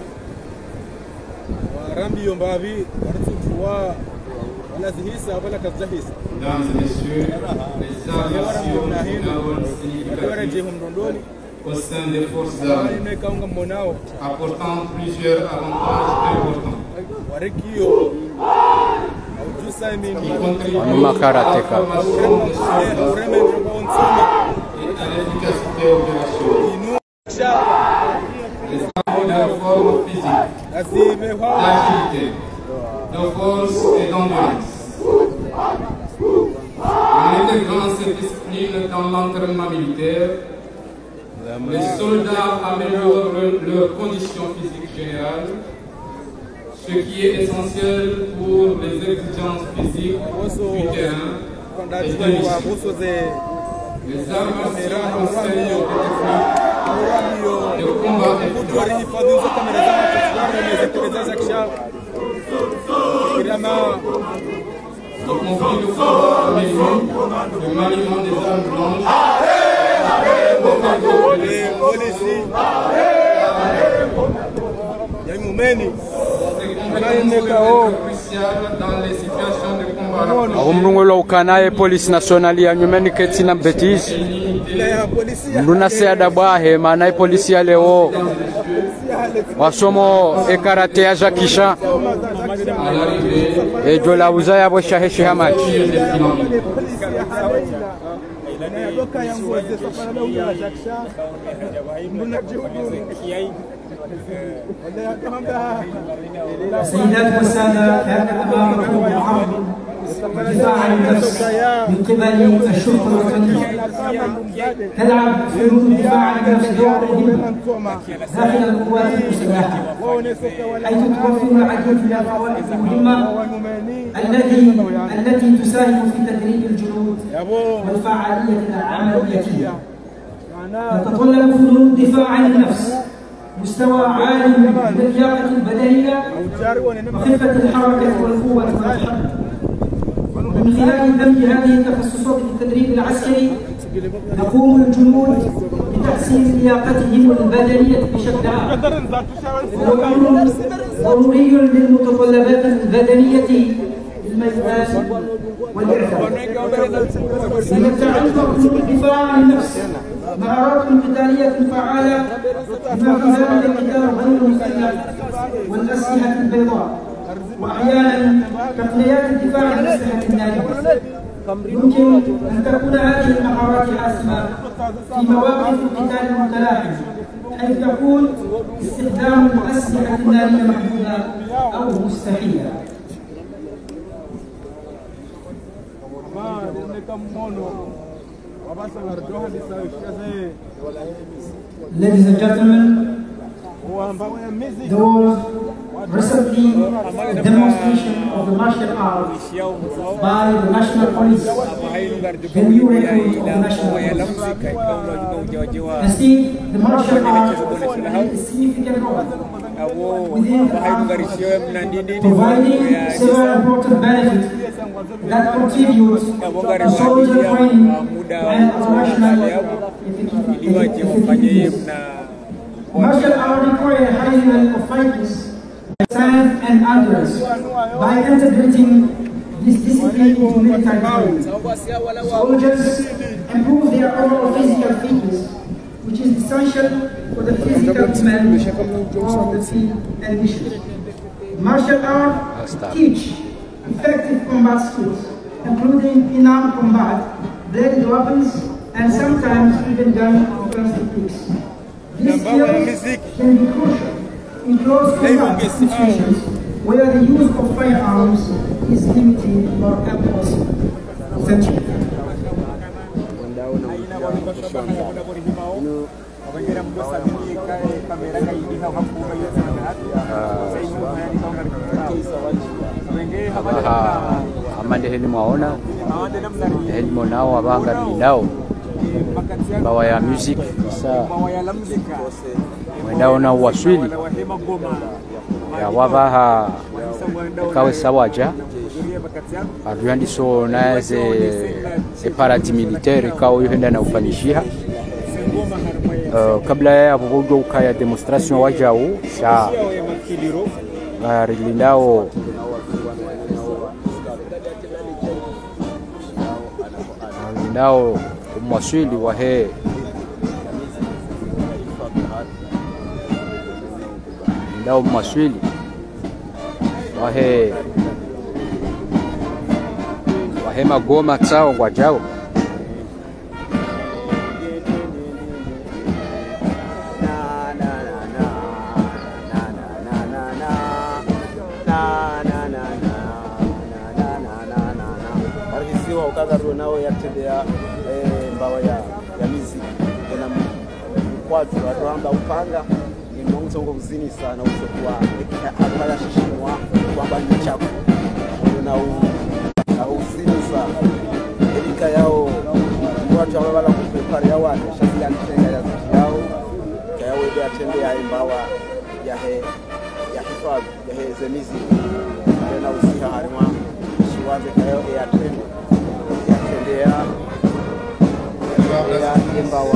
warambi yombavi waratuwa wala zihisa wala kazahisa.
Mesdames et messieurs, les armes significatives au sein des forces armées apportant plusieurs avantages importants. Qui contribuent à la formation des soldats et à l'efficacité opérationnelle. Les travaux de réforme physique d'activité, de force et d'endurance. En intégrant cette discipline dans l'entraînement militaire, les soldats améliorent leurs conditions physiques générales, ce qui est essentiel pour les exigences physiques du terrain et de mission. Les armes martiales enseignent aux techniques de combat efficaces. Le conflit de combat féminin, le maniement des armes blanches,
Aumrungulo ukanaye polisi nationali ya nyumeni keti na betisi mruna seada bahe maana polisi ya leo wasomo ekarate ya jakisha ejo la uza ya bosha heshi hamachi
سيدات والسادة كان أمامكم محافظ الدفاع عن النفس من قبل الشرطة الوطنية تلعب شروط الدفاع عن النفس دورا مهما داخل القوات المسلحة حيث توفر العديد من الفوائد المهمة التي التي تساهم في تدريب الجنود والفعالية العملية. يتطلب فنون الدفاع عن النفس مستوى عالي من اللياقة البدنية وخفة الحركة والقوة والحركة. ومن خلال دمج هذه التخصصات في التدريب العسكري يقوم الجنود بتحسين لياقتهم البدنية بشكل عام، وهو ضروري للمتطلبات البدنية للميدان والإعداد. يتعلق بالدفاع عن النفس مهارات قتالية فعالة بما في ذلك القتال غير المسلح والأسلحة البيضاء، وأحيانا تقنيات الدفاع عن الأسلحة النارية. يمكن أن تكون هذه المهارات حاسمة في مواقف القتال المتلاحم، حيث يكون استخدام الأسلحة النارية محدودة أو مستحيلة. Ladies and gentlemen, there was recently a demonstration of the martial arts by the National Police, the new recruit of the National Police. Instead, the martial arts played a significant role within the army, providing several important benefits that contribute to soldier training and operational effectiveness. Martial arts require a high level of fitness, strength and endurance. By integrating this discipline into military training, soldiers improve their overall physical fitness, which is essential for the physical command of the field and mission. Martial arts teach effective combat skills, including in-arm combat, bladed weapons, and sometimes even gun defense techniques. These skills can be crucial in close combat situations where the use of firearms is limited or impossible. Thank you.
Amande heli mwaona heli monao abanga bilao bawa ya music sa mwendao na waswili ya wabaha kawe sawaja avyandi so na ze e parati militaire kawe yenda na ufanyishia uh, kabla ya bogo ukaya demonstration wajao sa barilindao nao mwaswili wahe nao mwaswili wahe wahe magoma tsao wajao na na na na na na na
ndio nao yatembea mbawa ya ya mizigo na mkwatu atuamba upanga ni mwanzo ngo kuzini sana usokuwa akala shishimwa kwamba ni chako ndio nao na uzini sana elika yao watu ambao wala kupepara yao wanashazia nitenga ya yao kaya wewe atembea mbawa ya he ya hifadhi ya he zemizi na usiha harima shiwaze kaya ya tendo ya tendea ya mbawa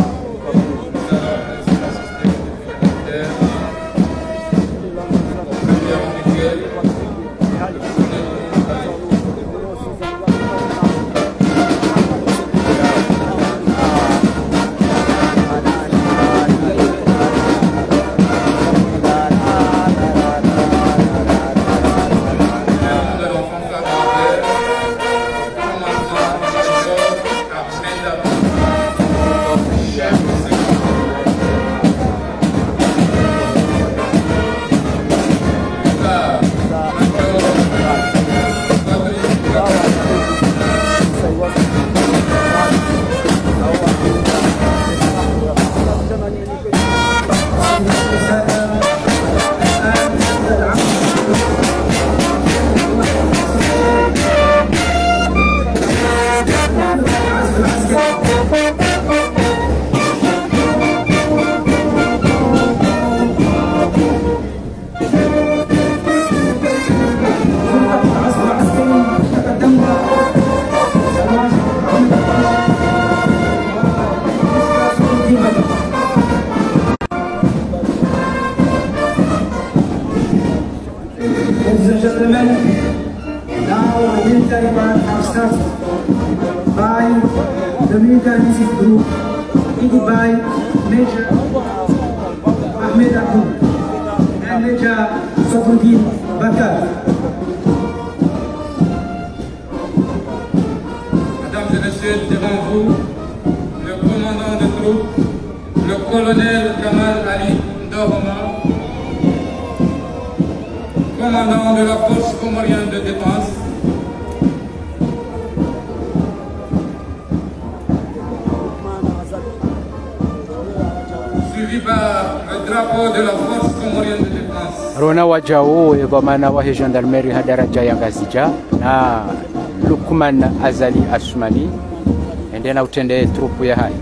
Rona wajao evamana wa gendarmerie ha daraja ya Ngazija na Lukman Azali Asmani ende na utende trupu ya hai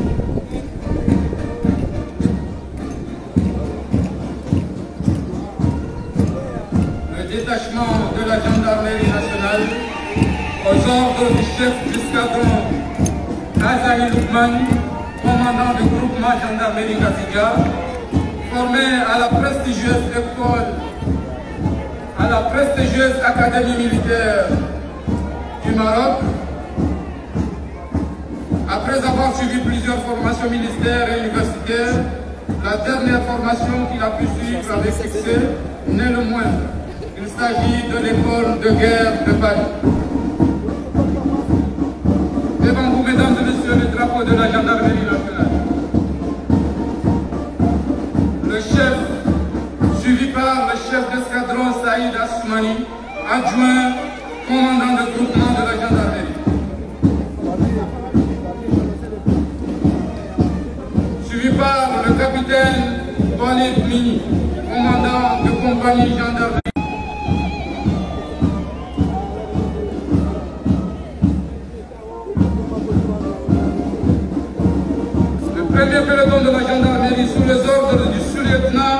le détachement de la gendarmerie nationale aux ordres du chef d'escadron Azali Lukman, commandant du groupement gendarmerie Ngazija, formé à la prestigieuse école, à la prestigieuse académie militaire du Maroc, après avoir suivi plusieurs formations militaires et universitaires, la dernière formation qu'il a pu suivre avec succès n'est le moindre. Il s'agit de l'école de guerre de Paris. Devant vous, mesdames et messieurs, le drapeau de la gendarmerie nationale. Le chef, suivi par le chef d'escadron Saïd Asmani, adjoint, commandant de groupement de la gendarmerie. Suivi par le capitaine Walid Mini, commandant de compagnie gendarmerie. Le premier peloton de la gendarmerie sous les ordres du sous-lieutenant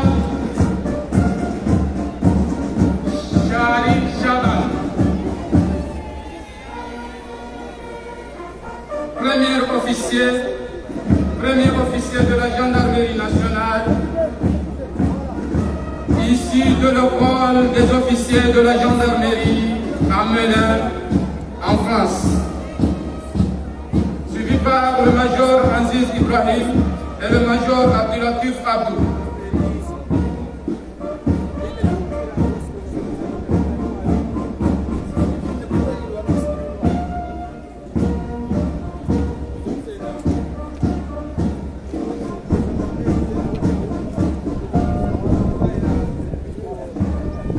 Sharif Shaban. Premier officier, premier officier de la gendarmerie nationale, issu de l'école des officiers de la gendarmerie à Melun, en France. Suivi par le major Aziz Ibrahim et le major Abdulatif Abdou.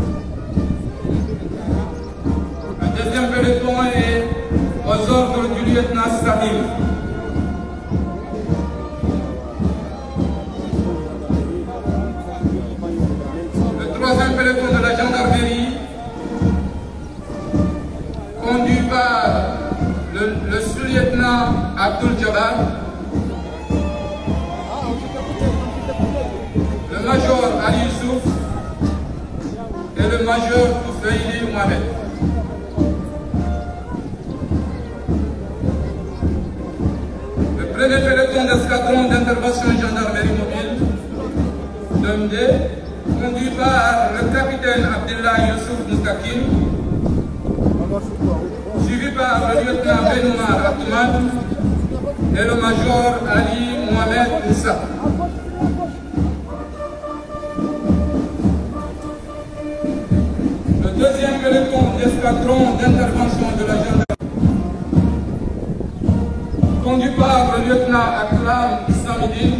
Le deuxième peloton est aux ordres du Shabab, le major Ali Youssouf et le major Toufeili Mohamed. Le premier peloton d'escadron d'intervention gendarmerie mobile, D M D, conduit par le capitaine Abdullah Youssouf Moustakim, suivi par le lieutenant Benoumar Abdouman et le major Ali Mohamed Moussa. Le deuxième peloton d'escadron d'intervention de la gendarmerie, conduit par le lieutenant Akram Samidine,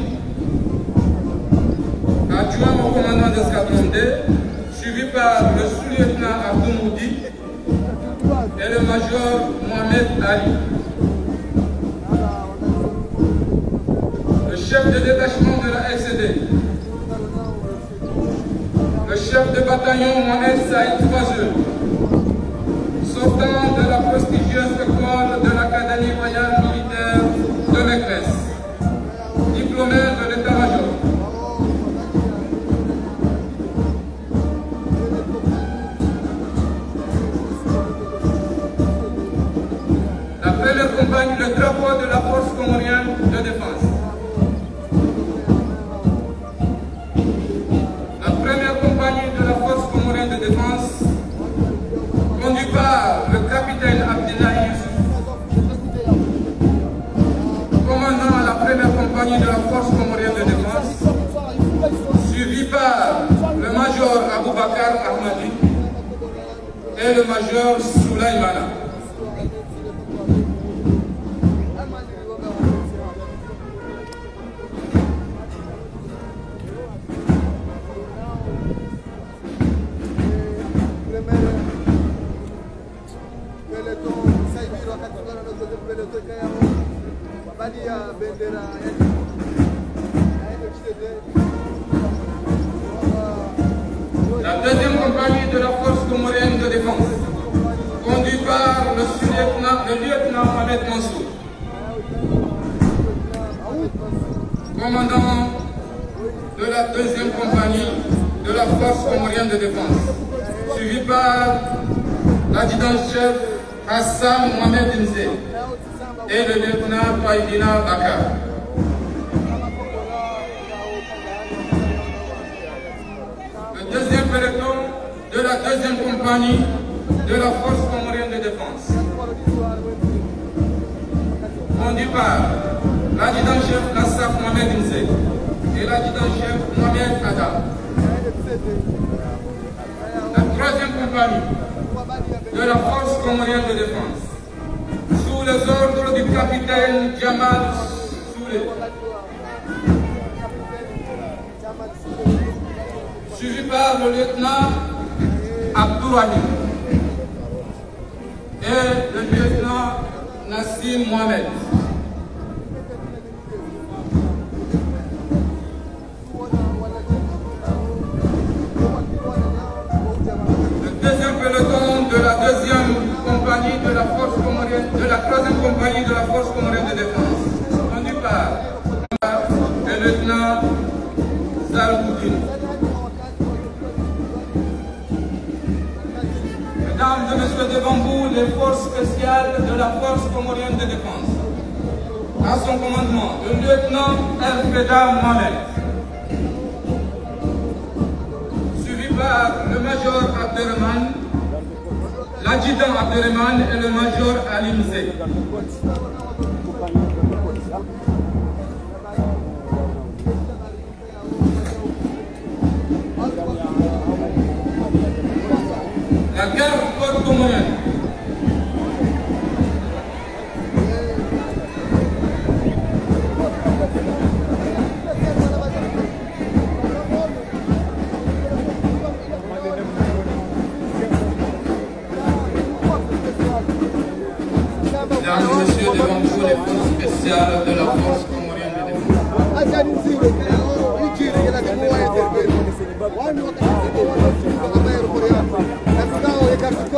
adjoint au commandant d'escadron D, suivi par le sous-lieutenant Abdou Moudi et le major Mohamed Ali. Le chef de détachement de la S C D, le chef de bataillon Mohamed Saïd Fazeux, sortant de la prestigieuse école de l'Académie royale militaire de Meknès, diplômé de l'état-major. La première compagnie, le drapeau de la force comorienne de défense. La première compagnie de la force comorienne de défense, conduite par le capitaine Abdullah Youssouf, commandant la première compagnie de la force comorienne de défense, suivi par le major Aboubakar Ahmadi et le major Soulaïmana. La deuxième compagnie de la force comorienne de défense, conduite par le sous-lieutenant, le lieutenant Mohamed Mansour, commandant de la deuxième compagnie de la force comorienne de défense, suivi par l'adjudant-chef Hassan Mohamed Nzé et le lieutenant Païdina Bakar. Le deuxième peloton de la deuxième compagnie de la force comorienne de défense, conduit par l'adjudant-chef Nassaf Mohamed Nzé et l'adjudant-chef Mohamed Adam. La troisième compagnie de la force comorienne de défense, sous les ordres du capitaine Jamal Soulé, suivi par le lieutenant Abdourahim et le lieutenant Nassim Mohamed. Le deuxième peloton de la deuxième compagnie de la force comorienne, de la troisième compagnie de la force comorienne de défense, conduit par le lieutenant Zalboudine. Mesdames et messieurs, devant vous, les forces spéciales de la force comorienne de défense. À son commandement, le lieutenant El-Feda Mohamed, suivi par le major Abderrahman, l'adjudant Abderrahman et le major Ali Mzé. La garde corps comorienne. Mesdames et messieurs, devant vous, les forces spéciales de la force comorienne de défense.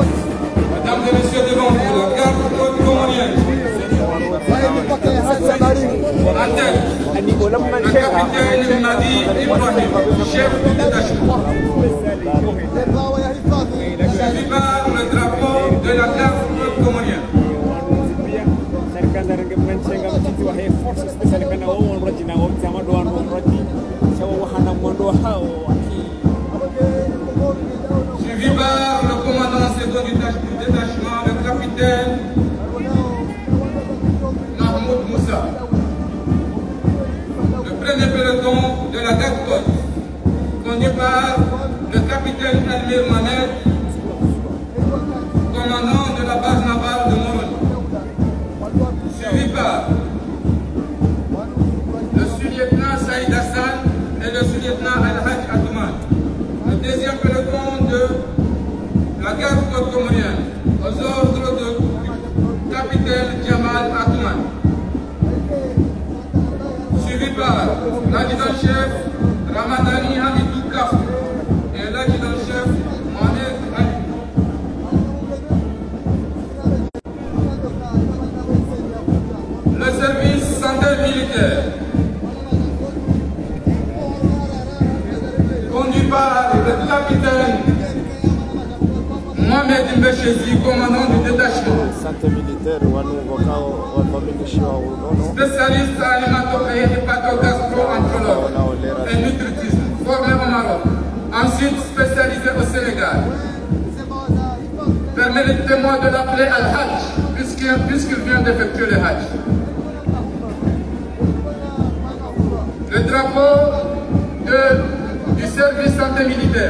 Mesdames et messieurs, devant vous, la garde comorienne. le capitaine Madi Ibrahim, chef du détachement. Suivi par le drapeau de la garde communienne. Suivi par le commandant second du détachement, le capitaine Mahmoud Moussa. Le premier peloton de la garde côte, conduit par le capitaine Elmir Mohamed, commandant de la base navale de Moroni. Suivi par le sous-lieutenant Saïd Hassan et le sous-lieutenant Al-Hajj Atouman. Le deuxième peloton de la garde côte comorienne, aux ordres du capitaine Jamal Atouman. Suivi par l'adjudant-chef Ramadani Hamidou Kaf et l'adjudant-chef Mohamed Ali. Le service santé militaire, conduit par le capitaine Mohamed Mbeshezi, commandant du détachement. Spécialiste alimentaire et hépatogastro-entérologue et nutritisme, formé au Maroc. Ensuite spécialisé au Sénégal. Permettez-moi de l'appeler Al-Hajj, puisqu'il puisqu'il vient d'effectuer le Hajj. Le drapeau de, du service santé militaire.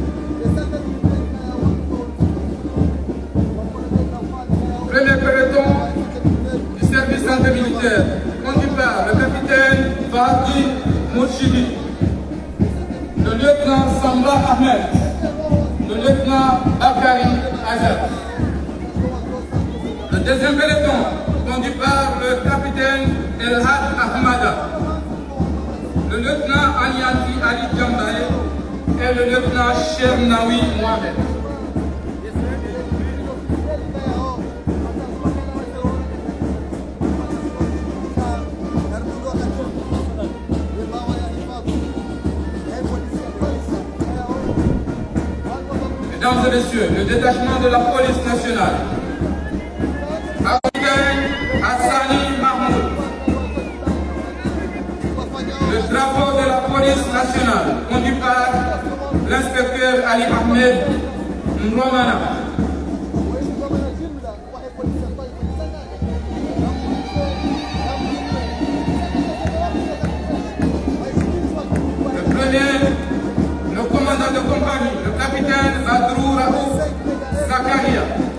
Premier peloton du service santé militaire, conduit par le capitaine Fadi Mourchidi, le lieutenant Samba Ahmed, le lieutenant Bakari Azad. Le deuxième peloton, conduit par le capitaine Elhad Ahmada, le lieutenant Anyanti Ali Djambaye et le lieutenant Chernawi Mohamed. Mesdames et messieurs, le détachement de la police nationale, capitaine Hassani Mahmoud, le drapeau de la police nationale, conduit par l'inspecteur Ali Ahmed Mromana. Le premier, le commandant de compagnie, le capitaine Badrou Raouf Zakaria.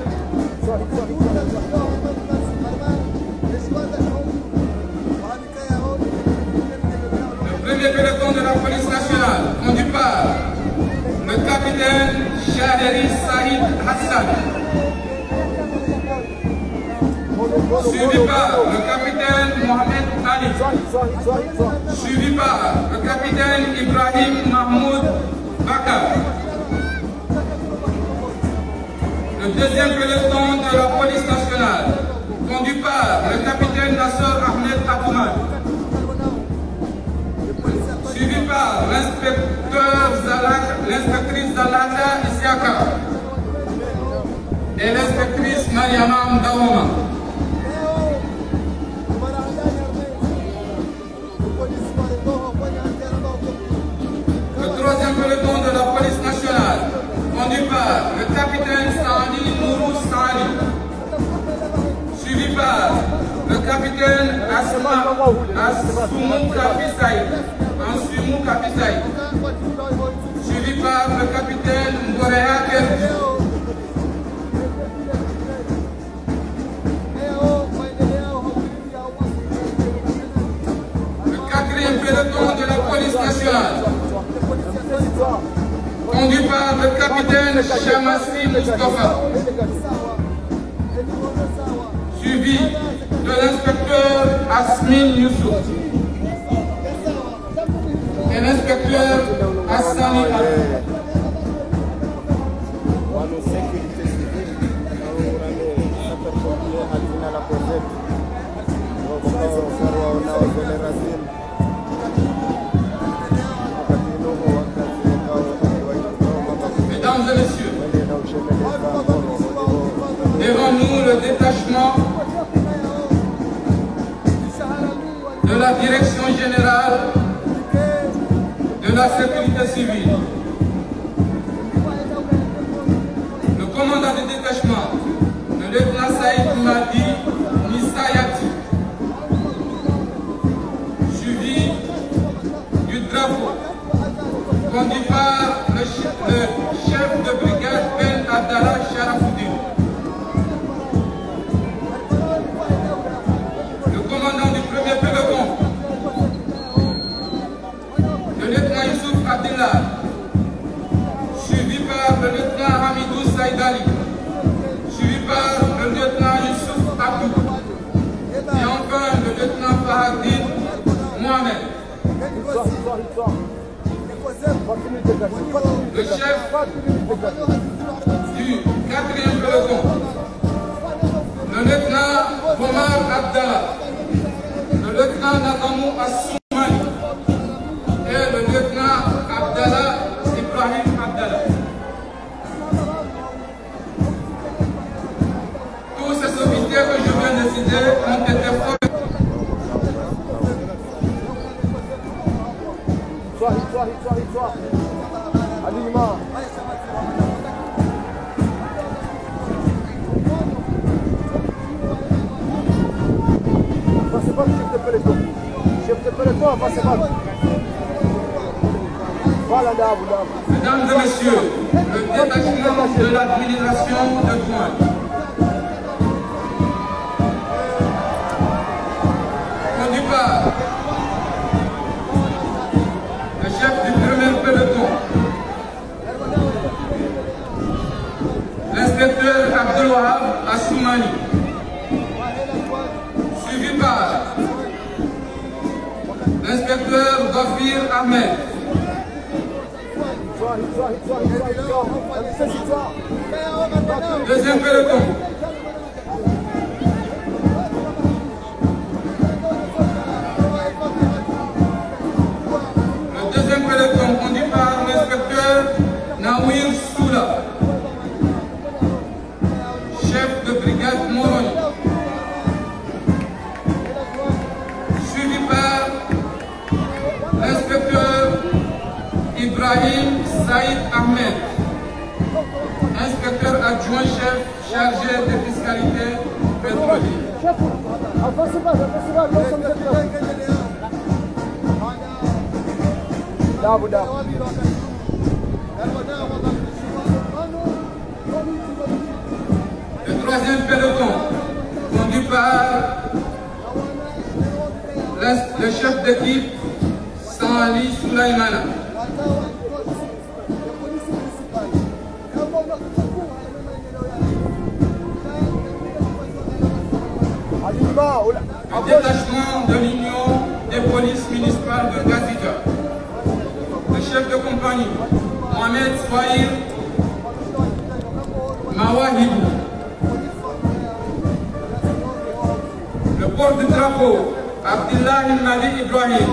Le premier peloton de la police nationale, conduit par le capitaine Chaheri Saïd Hassan. Suivi par le capitaine Mohamed Ali. Suivi par le capitaine Ibrahim Mahmoud Bakar. Le deuxième peloton de la police nationale, conduit par le capitaine Nassor Ahmed Atouman. Suivi par l'inspecteur Zalak, l'inspectrice Zalaka Isiaka et l'inspectrice Mariamam Daoma. Le troisième peloton de la police nationale, conduit par le capitaine Saadi Nourou Saadi, suivi par le capitaine Assoumou Kapisaï, Assoumou Kapisaï, suivi par le capitaine Ngorea Kerdi. Le quatrième peloton de la police nationale, conduit par le capitaine Chamassi Mustafa, suivi de l'inspecteur Asmin Youssouf et l'inspecteur Hassani Ali.
Gracias.
Mesdames et messieurs, devant nous le détachement de la Direction générale de la sécurité civile. Le commandant du détachement, le lieutenant Saïd Madi Nisayati, suivi du drapeau, conduit par le chef, le chef de brigade Ben Abdallah Sharafoudine. Le commandant du premier peloton, le lieutenant Youssouf Abdillah, suivi par le lieutenant Hamidou Saïdali, suivi par le lieutenant Youssouf Abdou, et enfin le lieutenant Fahadine Mohamed. Le chef du quatrième peloton, le lieutenant Omar Abdallah, le lieutenant Nagamou Assoumani et le lieutenant Abdallah Ibrahim Abdallah. Tous ces officiers que je viens de citer ont été formés.
Histoire, histoire, histoire, histoire. Alignement. Passez pas le chef de peloton. Chef de peloton, passez pas. Voilà là, vous là.
Mesdames et messieurs, le détachement de l'administration de Douane, conduit par le chef du premier peloton, l'inspecteur Abdelwahab Assoumani, suivi par l'inspecteur Gafir Ahmed. Deuxième peloton. Le deuxième peloton conduit par l'inspecteur Nawir Soula, chef de brigade Moroni, suivi par l'inspecteur Ibrahim Saïd Ahmed, inspecteur adjoint-chef chargé de fiscalité pétrolière. Le troisième peloton, conduit par le chef d'équipe Sali Soulaimana. Le détachement de l'Union des polices municipales de Gaziga. Le chef de compagnie, Mohamed Swahir Mawahibou. Le porte-drapeau, Abdillah Mali Ibrahim.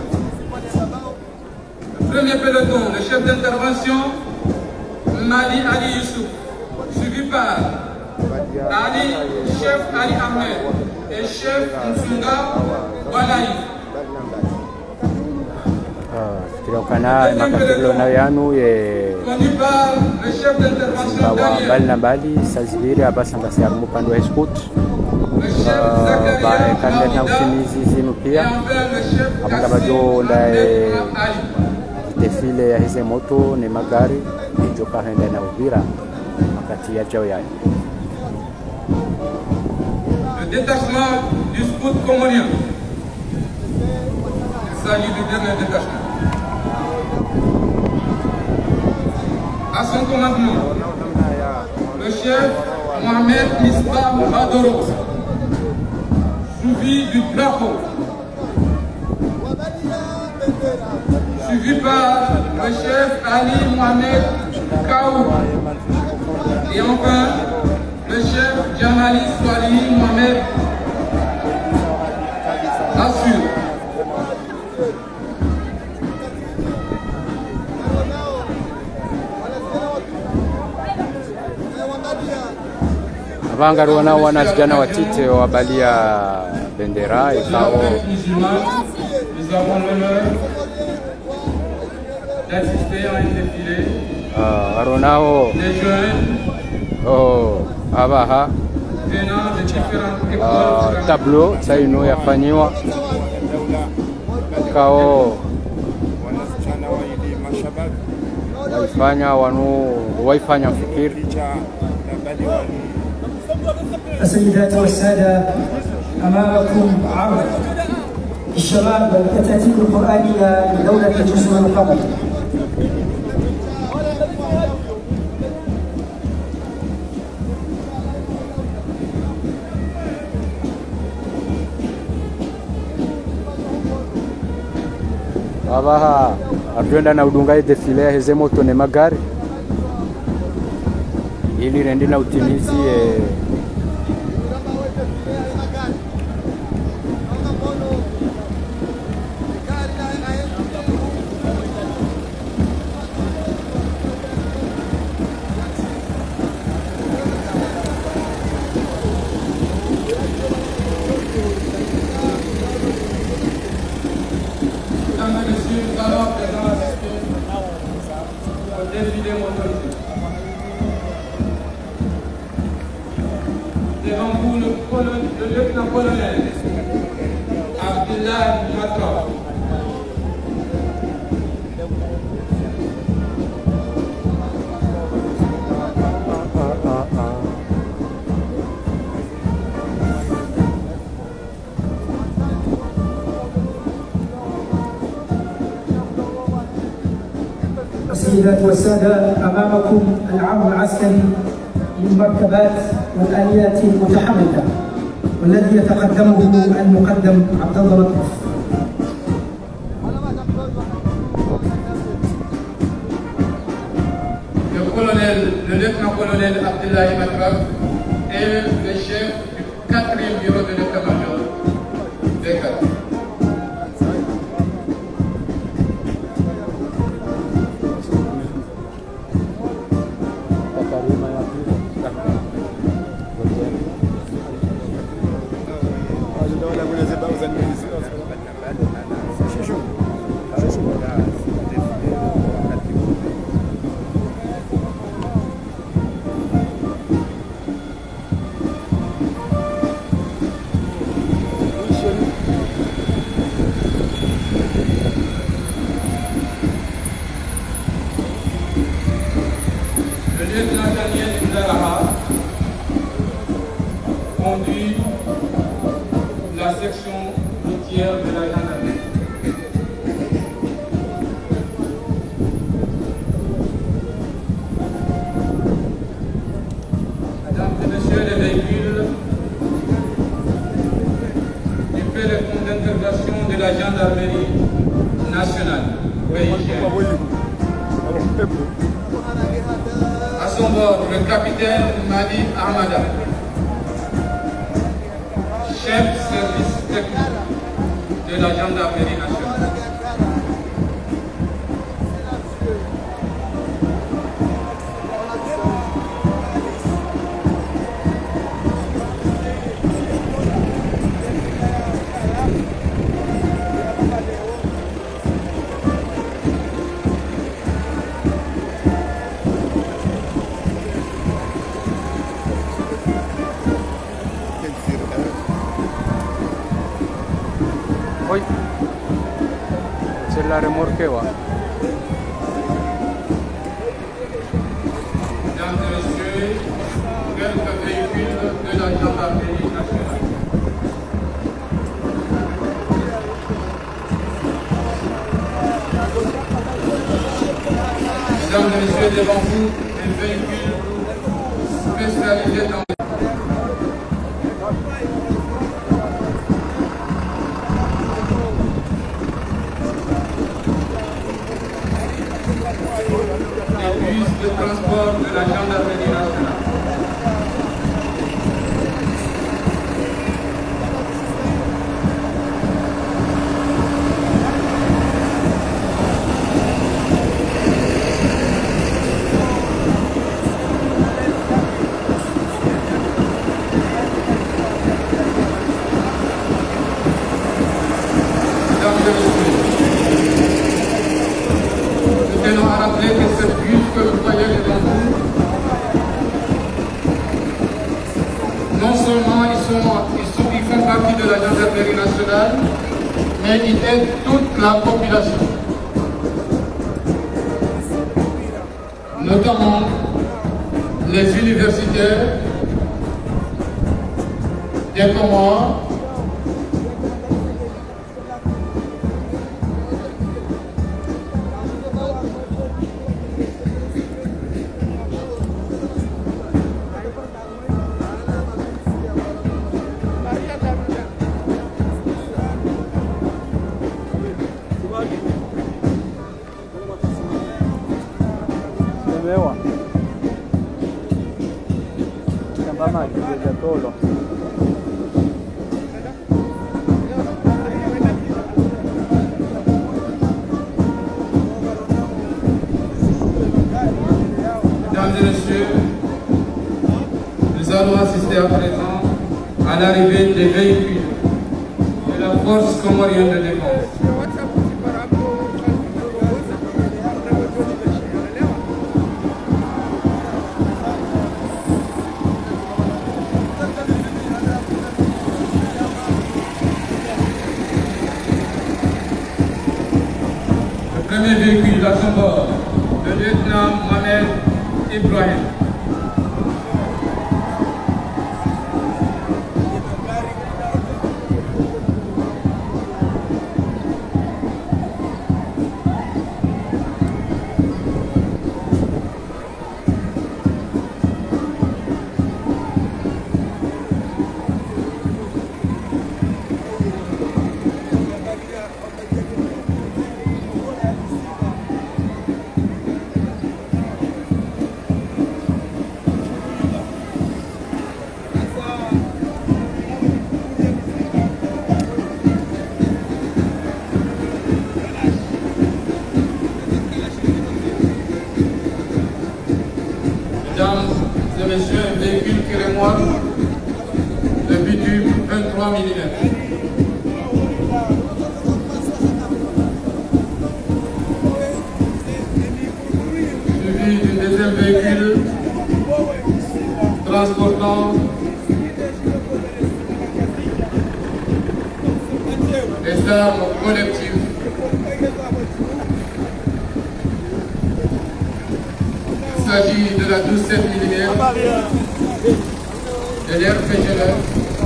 Le premier peloton, le chef d'intervention, Mali Ali Youssouf, suivi par Ali, chef Ali Ahmed et chef Msunga Walaï.
Tuliokana makabilo na yanu ye bawa mbali na mbali saziviri abasanga siamu upande wa escort ba kanda na utimizi zinu pia abanga bajo ndae defile ya hize moto ni magari ijoka henda na Uvira wakati ya chao yayo.
Le détachement du scout communien. Il s'agit du dernier détachement. À son commandement, le chef Mohamed Misbah Madoro, suivi du drapeau, suivi par le chef Ali Mohamed Kaou, et enfin le chef Jamali Swali Mohamed assure.
abangari wana wana vijana watite wabalia bendera ikao
nous avons l'honneur d'assister à un défilé.
uh, aronao
des jeunes
oh abaha
venant de différentes écoles
uh, tableau saino yafanyiwa ikao waifanya wanu waifanya fikiri.
السيدات والسادة، أمامكم عرض الشباب والكتاتيب القرآنية لدولة الجزر والقمر.
abaha abjenda na udungai defile heze moto ne magari ili rendi na utimizi eh,
devant vous le, colon, le lieutenant-colonel Abdullah Matraf.
السيدات والسادة، أمامكم العرض العسكري للمركبات والآليات المتحركة والذي يتقدمه المقدم عبد الله مطرف.
Le colonel, le lieutenant-colonel Abdullah Matraf est le chef du quatrième bureau de l'état-major des cadres. Conduit la section routière de la gendarmerie. Mesdames et messieurs, les véhicules du peloton d'intervention de la gendarmerie nationale véhicule. À son bord, le capitaine Madi Ahmada, chef service technique de la gendarmerie nationale.
Hoy se la remorque va.
Mesdames et messieurs, quelques véhicules de la gendarmerie nationale. Mesdames et messieurs, devant vous, les véhicules spécialisés dans de transport de la gendarmerie nationale.
seulement ils, sont, ils font partie de la gendarmerie nationale, mais ils aident toute la population. Notamment les universitaires, des Comores, à présent à l'arrivée des véhicules de la force comorienne de défense. Le premier véhicule à son bord, le lieutenant Mohamed Ibrahim. Messieurs, un véhicule crémoire de bitume vingt-trois millimètres. Suivi du deuxième véhicule transportant les armes collectives. Il s'agit de la douze sept millimètres, de l'air P G neuf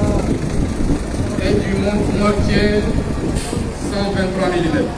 et du mortier cent vingt-trois millimètres.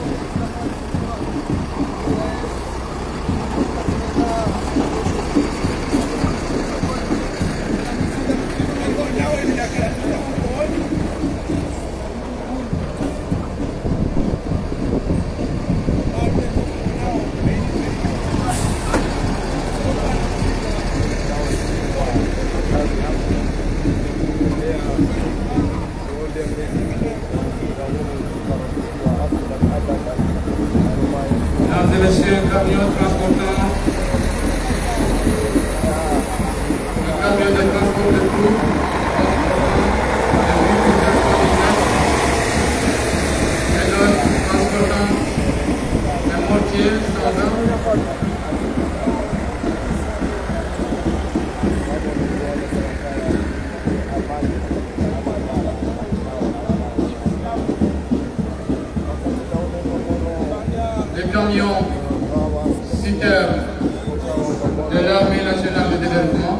Les camions citernes de l'armée nationale de développement,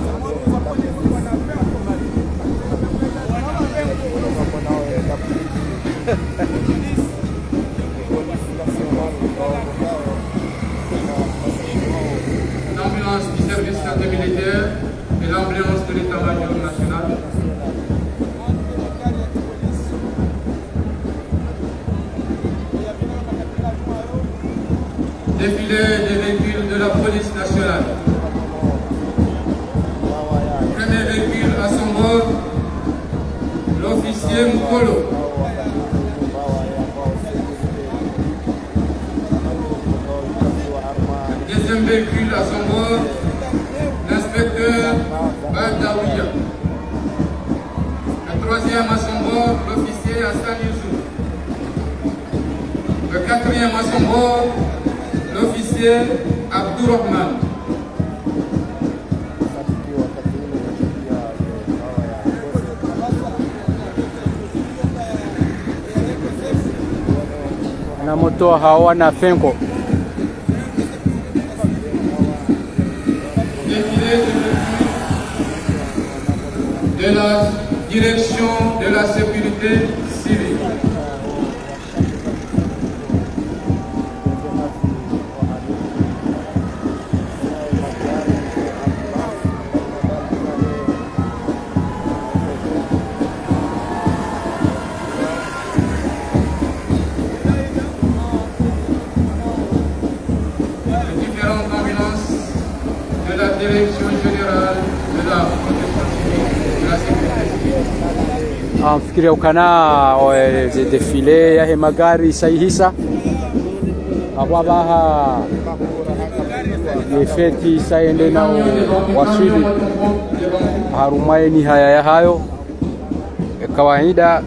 l'ambulance du service santé militaire et l'ambulance de l'état-major national. Défilé des véhicules de la police nationale. Premier véhicule à son bord, l'officier Mukolo. Deuxième véhicule à son bord, l'inspecteur Badaouia. Le troisième à son bord, l'officier Hassan Youssouf. Le quatrième à son bord, l'officier Abdourahman.
wito hawana fenko.
De la direction de la sécurité civile. Les différentes ambulances de la direction générale de la protection civile de la sécurité civile.
Amfikiria ukana de defile ya he magari saihisa ababaha yefeti saende na wasili harumaini haya ya hayo kawaida.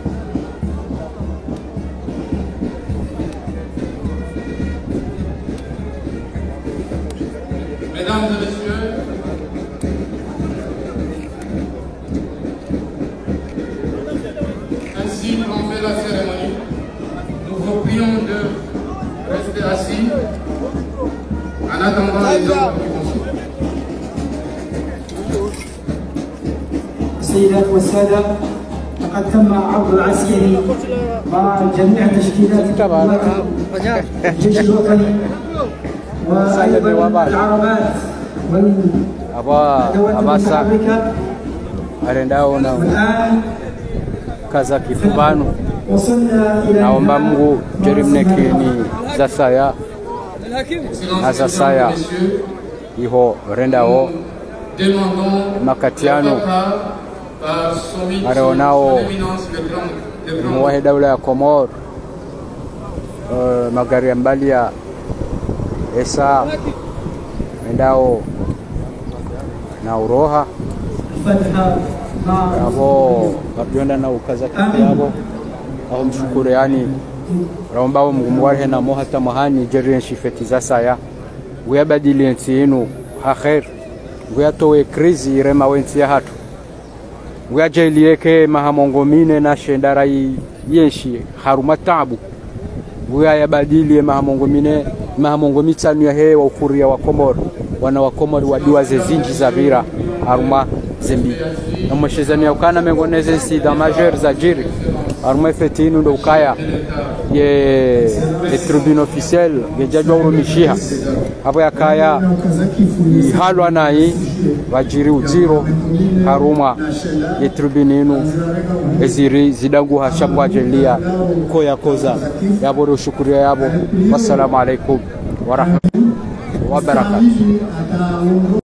Mesdames et messieurs, ainsi qu'on fait la cérémonie, nous vous prions de rester assis en attendant les ordres du conseil.
السيدات والسادة، لقد تم عرض العسكري مع جميع تشكيلات الجيش الوطني وأيضا العربات والأدوات المتحركة. والآن
kaza kifubano
وصلنا إلى
naomba Mungu jerimnekeni za saya na za saya iho rendao makatiano areonao mwahe daula ya Komor uh, magari ya mbali ya esa endao na uroha abo babionda na ukaza kiyabo aho mshukuru yani raomba Mungu wale na moha tamahani jerin shifeti za saya uyabadili ntinu akhair uyatowe krizi rema wenzi ya hatu uyajelieke mahamongomine na shendara yenshi haruma tabu uyayabadili mahamongomine mahamongomitsanu ya hewa ukuria wa Komoro wana wa Komoro wadiwa zezinji za vira haruma zembi na mweshezani ya ukana mengoneze sida majeur za jiri aruma fetinu ndo ukaya ye ye tribune officielle ye jajwa urumishiha hapo ya kaya halwa nai wajiri uziro haruma ye tribune inu eziri zidangu hashabu ajelia koya koza yabo shukuria yabo. Wassalamu alaikum wa rahmatullahi wa barakatuh.